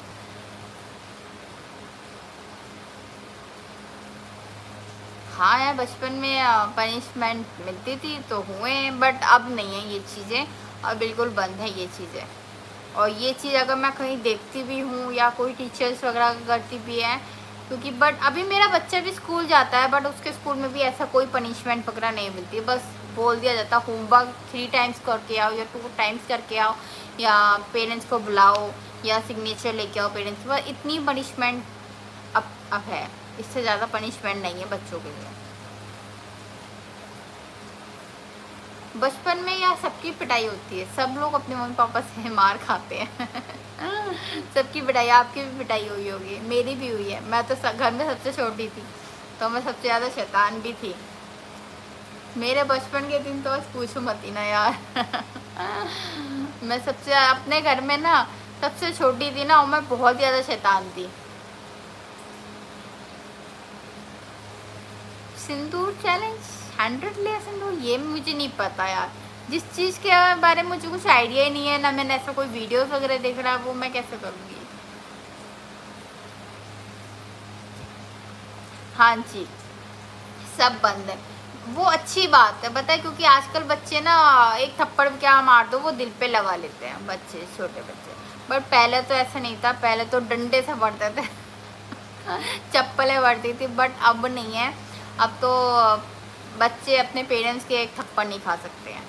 हाँ यार बचपन में पनिशमेंट मिलती थी तो हुए, बट अब नहीं है ये चीज़ें, और बिल्कुल बंद है ये चीज़ें। और ये चीज़ अगर मैं कहीं देखती भी हूँ या कोई टीचर्स वगैरह करती भी है, क्योंकि बट अभी मेरा बच्चा भी स्कूल जाता है, बट उसके स्कूल में भी ऐसा कोई पनिशमेंट वगैरह नहीं मिलती, बस बोल दिया जाता होमवर्क थ्री टाइम्स करके आओ या टू टाइम्स करके आओ, या पेरेंट्स को बुलाओ या सिग्नेचर लेके आओ पेरेंट्स, बस इतनी पनिशमेंट अब अब है, इससे ज़्यादा पनिशमेंट नहीं है बच्चों के लिए। बचपन में यार सबकी पिटाई होती है, सब लोग अपने मम्मी पापा से मार खाते हैं सबकी पिटाई, आपकी भी पिटाई हुई होगी, मेरी भी हुई है। मैं तो घर में सबसे छोटी थी तो मैं सबसे ज़्यादा शैतान भी थी। मेरे बचपन के दिन तो बस पूछो मत ही ना यार मैं सबसे अपने घर में ना सबसे छोटी थी ना, और मैं बहुत ज़्यादा शैतान थी। सिंदूर चैलेंज हंड्रेड लिया सिंदूर, ये मुझे नहीं पता यार, जिस चीज़ के बारे में मुझे कुछ आइडिया ही नहीं है ना, मैंने ऐसा कोई वीडियोस वगैरह देख रहा है, वो मैं कैसे करूँगी। हाँ जी सब बंद है, वो अच्छी बात है, पता है, क्योंकि आजकल बच्चे ना एक थप्पड़ क्या मार दो वो दिल पे लगा लेते हैं बच्चे, छोटे बच्चे। बट पहले तो ऐसा नहीं था, पहले तो डंडे से पड़ते थे चप्पलें पड़ती थी, बट अब नहीं है। अब तो बच्चे अपने पेरेंट्स के एक थप्पड़ नहीं खा सकते हैं।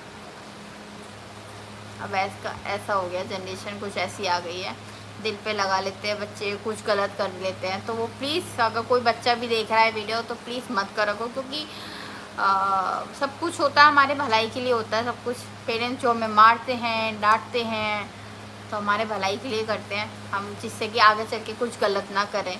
अब ऐसा ऐसा हो गया, जनरेशन कुछ ऐसी आ गई है, दिल पे लगा लेते हैं बच्चे, कुछ गलत कर लेते हैं। तो वो प्लीज़, अगर कोई बच्चा भी देख रहा है वीडियो तो प्लीज़ मत करो, क्योंकि आ, सब कुछ होता है हमारे भलाई के लिए होता है सब कुछ। पेरेंट्स जो हमें मारते हैं, डांटते हैं, तो हमारे भलाई के लिए करते हैं हम, जिससे कि आगे चल के कुछ गलत ना करें।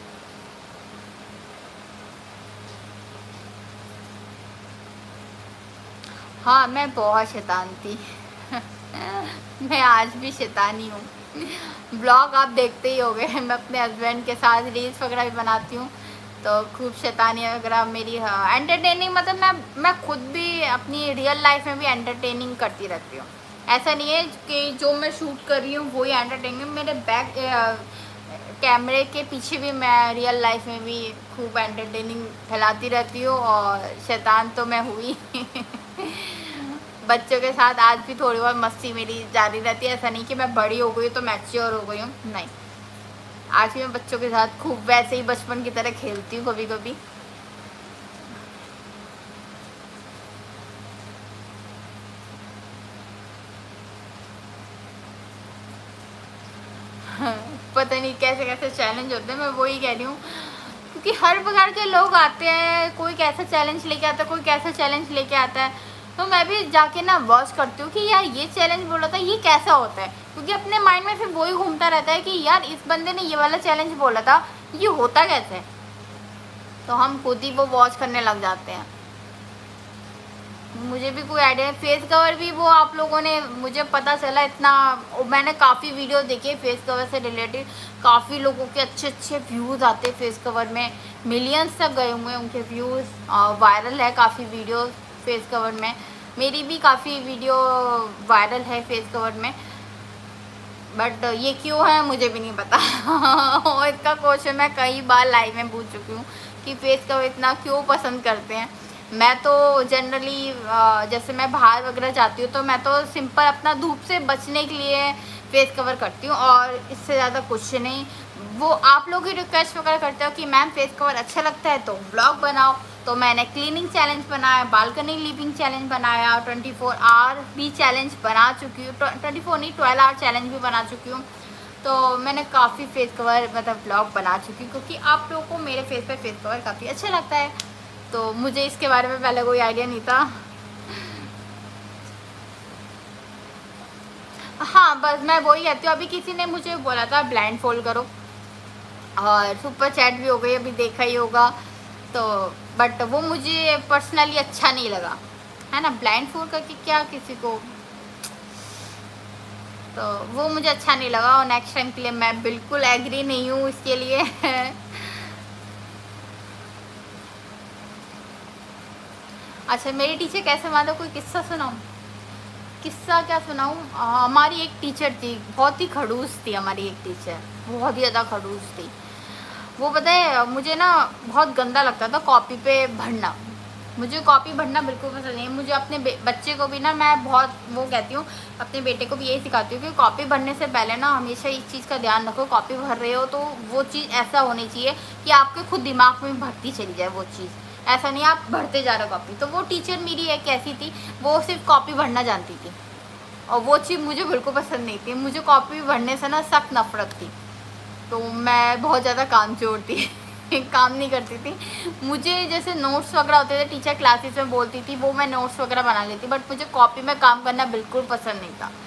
हाँ, मैं बहुत शैतान थी मैं आज भी शैतानी हूँ। ब्लॉग आप देखते ही होंगे, मैं अपने हस्बैंड के साथ रील्स वगैरह भी बनाती हूँ, तो खूब शैतानी वगैरह मेरी। हाँ, एंटरटेनिंग मतलब मैं मैं खुद भी अपनी रियल लाइफ में भी एंटरटेनिंग करती रहती हूँ। ऐसा नहीं है कि जो मैं शूट कर रही हूँ वही एंटरटेनिंग, मेरे बैक कैमरे के पीछे भी मैं रियल लाइफ में भी खूब एंटरटेनिंग फैलाती रहती हूँ, और शैतान तो मैं हुई बच्चों के साथ आज भी थोड़ी बहुत मस्ती मेरी जारी रहती है। ऐसा नहीं कि मैं बड़ी हो गई तो मैच्योर हो गई हूँ, नहीं, आज भी मैं बच्चों के साथ खूब वैसे ही बचपन की तरह खेलती हूँ कभी कभी। पता नहीं कैसे कैसे चैलेंज होते हैं, मैं वही कह रही हूँ, क्योंकि हर प्रकार के लोग आते हैं, कोई कैसा चैलेंज लेके आता है, कोई कैसा चैलेंज लेके आता है। तो मैं भी जाके ना वॉच करती हूँ कि यार ये चैलेंज बोला था, ये कैसा होता है, क्योंकि अपने माइंड में फिर वही घूमता रहता है कि यार इस बंदे ने ये वाला चैलेंज बोला था, ये होता कैसे है। तो हम खुद ही वो वॉच करने लग जाते हैं। मुझे भी कोई आइडिया, फेस कवर भी वो आप लोगों ने, मुझे पता चला इतना, मैंने काफ़ी वीडियो देखे फेस कवर से रिलेटेड, काफ़ी लोगों के अच्छे अच्छे व्यूज़ आते हैं फेस कवर में, मिलियंस तक गए हुए हैं उनके व्यूज़, वायरल है काफ़ी वीडियो फेस कवर में। मेरी भी काफ़ी वीडियो वायरल है फेस कवर में, बट ये क्यों है मुझे भी नहीं पता और इसका क्वेश्चन मैं कई बार लाइव में पूछ चुकी हूँ कि फेस कवर इतना क्यों पसंद करते हैं। मैं तो जनरली जैसे मैं बाहर वगैरह जाती हूँ तो मैं तो सिंपल अपना धूप से बचने के लिए फेस कवर करती हूँ, और इससे ज़्यादा कुछ नहीं। वो आप लोग ही रिक्वेस्ट वगैरह करते हो कि मैम फेस कवर अच्छा लगता है तो व्लॉग बनाओ, तो मैंने क्लीनिंग चैलेंज बनाया, बालकनी लिविंग चैलेंज बनाया, ट्वेंटी फोर आवर भी चैलेंज बना चुकी हूँ, ट्वेंटी फोर नहीं ट्वेल्व आवर चैलेंज भी बना चुकी हूँ। तो मैंने काफ़ी फेस कवर मतलब व्लॉग बना चुकी हूँ, क्योंकि आप लोगों को मेरे फेस पे फेस कवर काफ़ी अच्छा लगता है, तो मुझे इसके बारे में पहले कोई आइडिया नहीं था। हाँ, बस मैं वही कहती हूँ, अभी किसी ने मुझे बोला था ब्लाइंड फोल्ड करो, और सुपर चैट भी हो गई, अभी देखा ही होगा, तो बट वो मुझे पर्सनली अच्छा नहीं लगा, है ना, ब्लाइंड फोल्ड करके क्या किसी को, तो वो मुझे अच्छा नहीं लगा, और नेक्स्ट टाइम के लिए मैं बिल्कुल एग्री नहीं हूँ इसके लिए अच्छा, मेरी टीचर कैसे मानो, कोई किस्सा सुनाऊँ? किस्सा क्या सुनाऊँ? हमारी एक टीचर थी, बहुत ही खड़ूस थी हमारी एक टीचर, बहुत ही ज़्यादा खड़ूस थी वो। पता है मुझे ना बहुत गंदा लगता था कॉपी पे भरना, मुझे कॉपी भरना बिल्कुल पसंद नहीं है। मुझे अपने बच्चे को भी ना मैं बहुत वो कहती हूँ, अपने बेटे को भी यही सिखाती हूँ कि कॉपी भरने से पहले ना हमेशा इस चीज़ का ध्यान रखो, कॉपी भर रहे हो तो वो चीज़ ऐसा होनी चाहिए कि आपके खुद दिमाग में भरती चली जाए वो चीज़, ऐसा नहीं आप भरते जा रहे कॉपी। तो वो टीचर मेरी एक ऐसी थी, वो सिर्फ कॉपी भरना जानती थी, और वो चीज़ मुझे बिल्कुल पसंद नहीं थी। मुझे कॉपी भरने से ना सख्त नफरत थी, तो मैं बहुत ज़्यादा कामचोर थी काम नहीं करती थी। मुझे जैसे नोट्स वगैरह होते थे, टीचर क्लासेस में बोलती थी, वो मैं नोट्स वगैरह बना लेती, बट मुझे कॉपी में काम करना बिल्कुल पसंद नहीं था।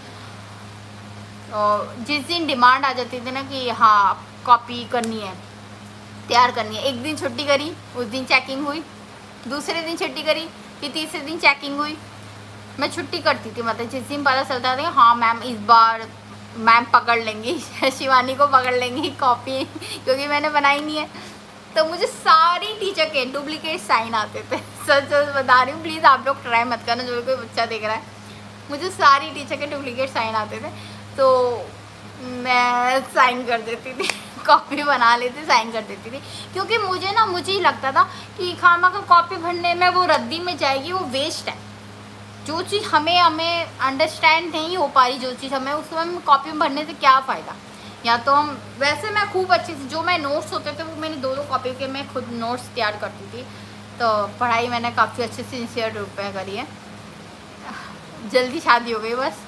और जिस दिन डिमांड आ जाती थी ना कि हाँ कॉपी करनी है, तैयार करनी है, एक दिन छुट्टी करी, उस दिन चेकिंग हुई, दूसरे दिन छुट्टी करी, फिर तीसरे दिन चेकिंग हुई। मैं छुट्टी करती थी, मतलब जिस दिन पता चलता था हाँ मैम इस बार मैम पकड़ लेंगी शिवानी को पकड़ लेंगी कॉपी क्योंकि मैंने बनाई नहीं है, तो मुझे सारी टीचर के डुप्लीकेट साइन आते थे। सच सच बता रही हूँ, प्लीज़ आप लोग ट्राई मत करना जो कोई बच्चा देख रहा है। मुझे सारी टीचर के डुप्लीकेट साइन आते थे, तो मैं साइन कर देती थी कॉपी बना लेती, साइन कर देती थी, क्योंकि मुझे ना मुझे ही लगता था कि खामा का कॉपी भरने में वो रद्दी में जाएगी, वो वेस्ट है। जो चीज़ हमें हमें अंडरस्टैंड नहीं हो पा रही, जो चीज़ हमें, उसको हम कॉपी में भरने से क्या फ़ायदा। या तो हम, वैसे मैं खूब अच्छे से, जो मैं नोट्स होते थे वो मैंने दो दो कॉपी के मैं खुद नोट्स तैयार करती थी। तो पढ़ाई मैंने काफ़ी अच्छे से सिंसियर रूप में करी है। जल्दी शादी हो गई बस।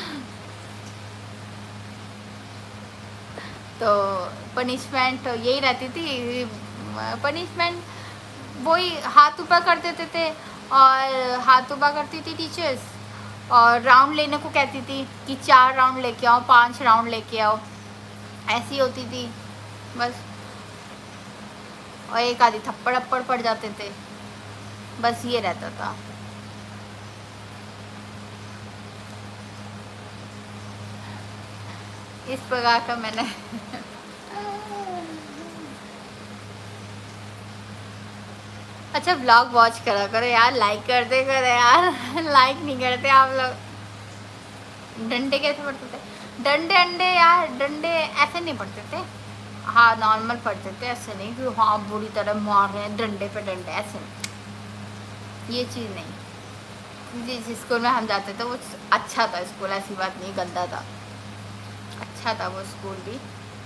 तो पनिशमेंट यही रहती थी, पनिशमेंट वही हाथ ऊपर कर देते थे, और हाथ ऊपर करती थी टीचर्स, और राउंड लेने को कहती थी कि चार राउंड लेके आओ, पांच राउंड लेके आओ, ऐसी होती थी बस। और एक आधी थप्पड़ अप्पड़ पड़ जाते थे, बस ये रहता था। इस प्रकार का मैंने अच्छा व्लॉग वॉच करा करो यार, लाइक कर दे करो यार। लाइक नहीं करते आप लोग। डंडे कैसे पढ़ते थे? डंडे अंडे यार, डंडे ऐसे नहीं पढ़ते थे, हाँ नॉर्मल पढ़ते थे, ऐसे नहीं कि हाँ बुरी तरह मार रहे हैं डंडे पे डंडे, ऐसे नहीं, ये चीज़ नहीं। जिस स्कूल में हम जाते थे वो अच्छा था स्कूल, ऐसी बात नहीं, गंदा था, अच्छा था वो स्कूल भी।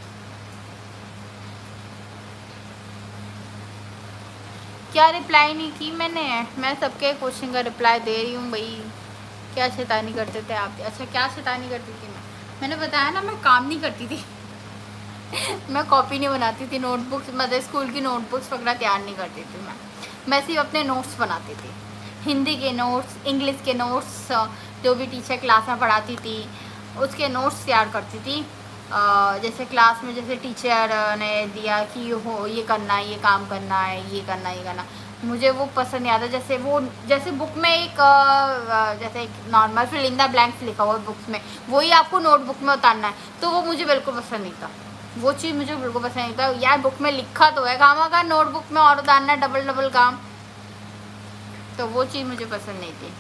क्या रिप्लाई नहीं की मैंने? मैं सबके क्वेश्चन का रिप्लाई दे रही हूँ भाई। क्या शैतानी करते थे आप? अच्छा क्या शैतानी करती थी मैं? मैंने बताया ना मैं काम नहीं करती थी। मैं कॉपी नहीं बनाती थी, नोटबुक्स मतलब स्कूल की नोटबुक्स वगैरह तैयार नहीं करती थी मैं मैं सिर्फ अपने नोट्स बनाती थी, हिंदी के नोट्स, इंग्लिश के नोट्स, जो भी टीचर क्लास में पढ़ाती थी उसके नोट्स तैयार करती थी। जैसे क्लास में जैसे टीचर ने दिया कि हो ये करना है, ये काम करना है, ये करना ये करना, मुझे वो पसंद नहीं आता। जैसे वो जैसे बुक में एक जैसे एक normal fill in the blanks लिखा हुआ बुक्स में, वही आपको नोटबुक में उतारना है, तो वो मुझे बिल्कुल पसंद नहीं था। वो चीज़ मुझे बिल्कुल पसंद नहीं था यार। बुक में लिखा तो है काम का, नोटबुक में और उतारना है डबल डबल काम, तो वो चीज़ मुझे पसंद नहीं थी।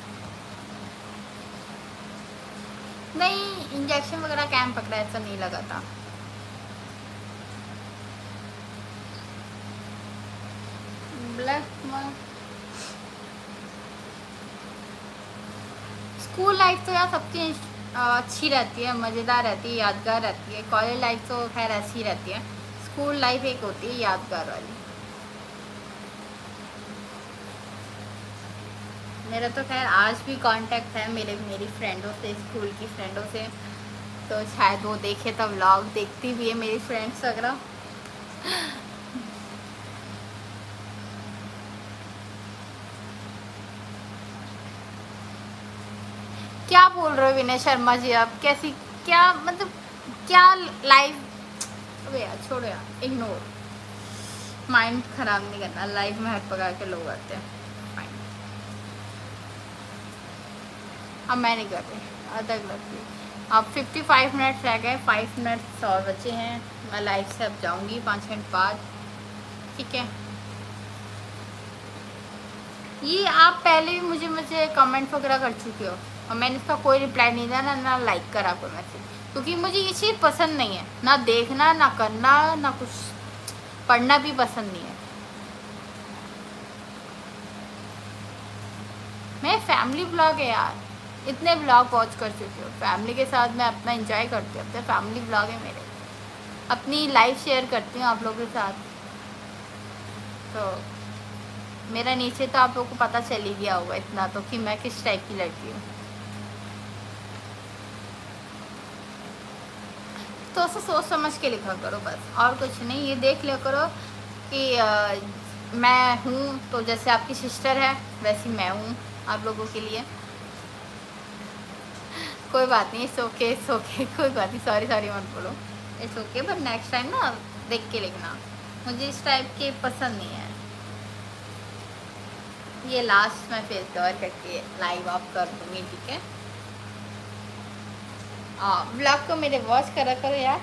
नहीं, इंजेक्शन वगैरह कैंप पकड़ा ऐसा नहीं लगा था। ब्लैक स्कूल लाइफ तो यार सबकी अच्छी रहती है, मज़ेदार रहती है, यादगार रहती है। कॉलेज लाइफ तो खैर ऐसी ही रहती है, स्कूल लाइफ एक होती है यादगार वाली। मेरा तो खैर आज भी कांटेक्ट है मेरे मेरी फ्रेंडों से, स्कूल की फ्रेंडों से, तो शायद वो देखे तब व्लॉग देखती भी है मेरी फ्रेंड्स वगैरह। क्या बोल रहे हो विनय शर्मा जी आप? कैसी क्या मतलब क्या लाइव? अबे यार छोड़ो यार, इग्नोर, माइंड खराब नहीं करना। लाइव में हट पका के लोग आते हैं। अब मैं नहीं कर रही, अदर लगती। अब फिफ्टी फाइव मिनट्स रह गए, फाइव मिनट्स और बचे हैं। मैं लाइव से अब जाऊंगी पाँच मिनट बाद, ठीक है? ये आप पहले भी मुझे मुझे कमेंट वगैरह कर चुके हो और मैंने इसका कोई रिप्लाई नहीं दिया ना ना लाइक करा कोई मैसेज, क्योंकि मुझे ये चीज़ पसंद नहीं है, ना देखना ना करना ना कुछ पढ़ना भी पसंद नहीं है। मैं फैमिली ब्लॉग है यार, इतने ब्लॉग वॉच कर चुकी हूँ, फैमिली के साथ मैं अपना एंजॉय करती हूँ, अपने फैमिली ब्लॉग है मेरे, अपनी लाइफ शेयर करती हूँ आप लोगों के साथ। तो मेरा नीचे तो आप लोगों को पता चल ही गया होगा इतना तो कि मैं किस टाइप की लड़की हूँ। तो उसे सोच समझ के लिखा करो बस, और कुछ नहीं। ये देख लिया करो कि आ, मैं हूँ तो जैसे आपकी सिस्टर है वैसी मैं हूँ आप लोगों के लिए। कोई बात नहीं, इट्स ओके इट्स ओके, कोई बात नहीं, सॉरी सॉरी मत बोलो, it's okay. But next time ना देख के लिखना, मुझे इस टाइप के पसंद नहीं है। ये लास्ट मैं फेस कवर करके लाइव ऑफ कर दूँगी, ठीक है? हाँ, ब्लॉग को मेरे वॉच करा करो यार।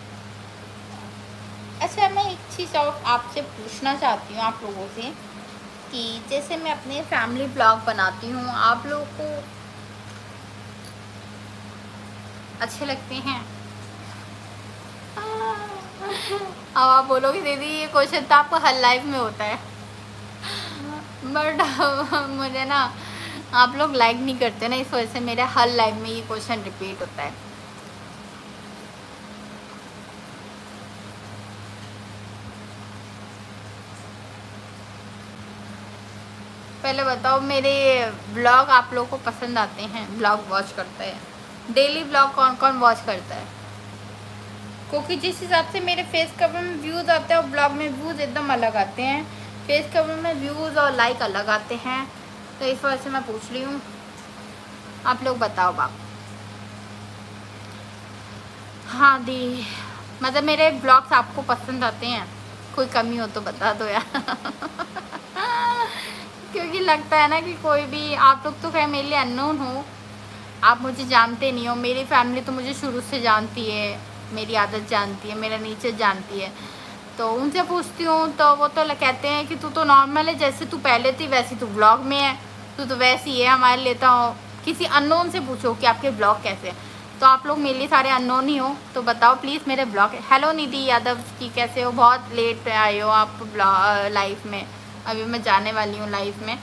अच्छा, मैं एक चीज़ और आपसे पूछना चाहती हूँ आप लोगों से कि जैसे मैं अपने फैमिली ब्लॉग बनाती हूँ, आप लोगों को अच्छे लगते हैं? अब आप बोलोगे दीदी ये क्वेश्चन तो आपको हर लाइफ में होता है, बट मुझे ना आप लोग लाइक नहीं करते ना, इस वजह से मेरे हर लाइफ में ये क्वेश्चन रिपीट होता है। पहले बताओ मेरे ब्लॉग आप लोगों को पसंद आते हैं? ब्लॉग वॉच करता है, डेली ब्लॉग कौन कौन वॉच करता है? क्योंकि जिस हिसाब से मेरे फेस कवर में व्यूज़ आते हैं और ब्लॉग में व्यूज़ एकदम अलग आते हैं, फेस कवर में व्यूज़ और लाइक अलग आते हैं, तो इस वजह से मैं पूछ रही हूँ। आप लोग बताओ बाप। हाँ दी, मतलब मेरे ब्लॉग्स आपको पसंद आते हैं? कोई कमी हो तो बता दो यार। क्योंकि लगता है ना कि कोई भी, आप लोग तो खैर मेरे लिए अननोन हो, आप मुझे जानते नहीं हो। मेरी फैमिली तो मुझे शुरू से जानती है, मेरी आदत जानती है, मेरा नेचर जानती है, तो उनसे पूछती हूँ तो वो तो कहते हैं कि तू तो नॉर्मल है, जैसे तू पहले थी वैसी तू ब्लॉग में है, तू तो वैसी है हमारे लेता हो। किसी अननोन से पूछो कि आपके ब्लॉग कैसे हैं, तो आप लोग मेरे लिए सारे अननोन ही हो, तो बताओ प्लीज़ मेरे ब्लॉग। हेलो निधि यादव की, कैसे हो? बहुत लेट पे आए हो आप लाइफ में, अभी मैं जाने वाली हूँ लाइफ में,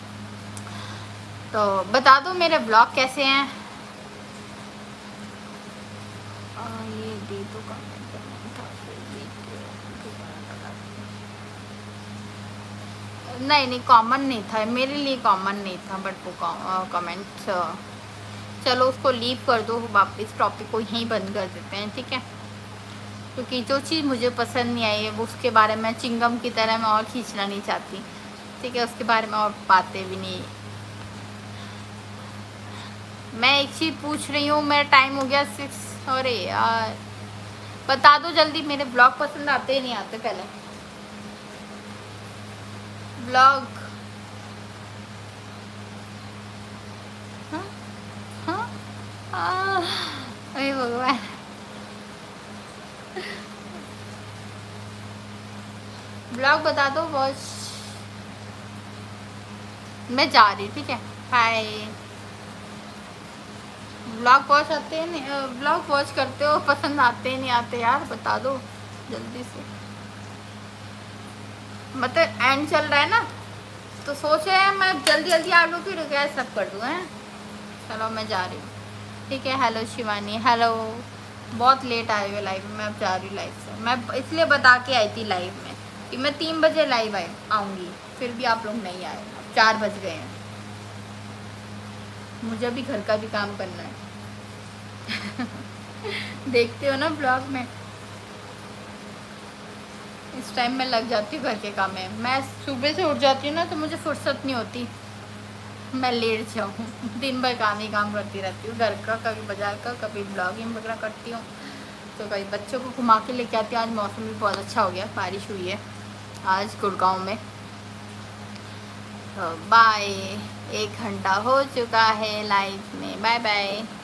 तो बता दो मेरे ब्लॉग कैसे हैं। आ, ये दी तो कमेंट था, नहीं नहीं कॉमन नहीं था मेरे लिए, कॉमन नहीं था, बट वो कमेंट, चलो उसको लीव कर दो, वापस टॉपिक को यहीं बंद कर देते हैं, ठीक है? क्योंकि जो चीज़ मुझे पसंद नहीं आई है वो उसके बारे में चिंगम की तरह मैं और खींचना नहीं चाहती, ठीक है? उसके बारे में और बातें भी नहीं। मैं एक चीज़ पूछ रही हूँ, मेरा टाइम हो गया सिक्स। अरे यार बता दो जल्दी, मेरे ब्लॉग पसंद आते ही नहीं आते? पहले ब्लॉग, हाँ हाँ, अरे भगवान, ब्लॉग बता दो वॉच। मैं जा रही, ठीक है? हाय। ब्लॉग वॉच आते हैं नहीं, ब्लॉग वॉच करते हो, पसंद आते ही नहीं आते यार? बता दो जल्दी से, मतलब एंड चल रहा है ना, तो सोचे मैं जल्दी जल्दी आप लोग की रिक्वेस्ट सब कर दूँ हैं। चलो मैं जा रही हूँ, ठीक है? Hello Shivani, hello. बहुत लेट आए हुए लाइव में, मैं अब जा रही हूँ लाइव से। मैं इसलिए बता के आई थी लाइव में कि मैं तीन बजे लाइव आई आऊँगी, फिर भी आप लोग नहीं आए, अब चार बज गए हैं, मुझे भी घर का भी काम करना है। देखते हो ना ब्लॉग में, इस टाइम में लग जाती हूँ घर के काम में। मैं सुबह से उठ जाती हूँ ना तो मुझे फुर्सत नहीं होती, मैं लेट जाऊँ, दिन भर काम ही काम करती रहती हूँ, घर का, कभी बाजार का, कभी ब्लॉगिंग वगैरह करती हूँ, तो कभी बच्चों को घुमा के लेके आती हूँ। आज मौसम भी बहुत अच्छा हो गया, बारिश हुई है आज गुड़गांव में। तो बाय, एक घंटा हो चुका है लाइव में, बाय बाय।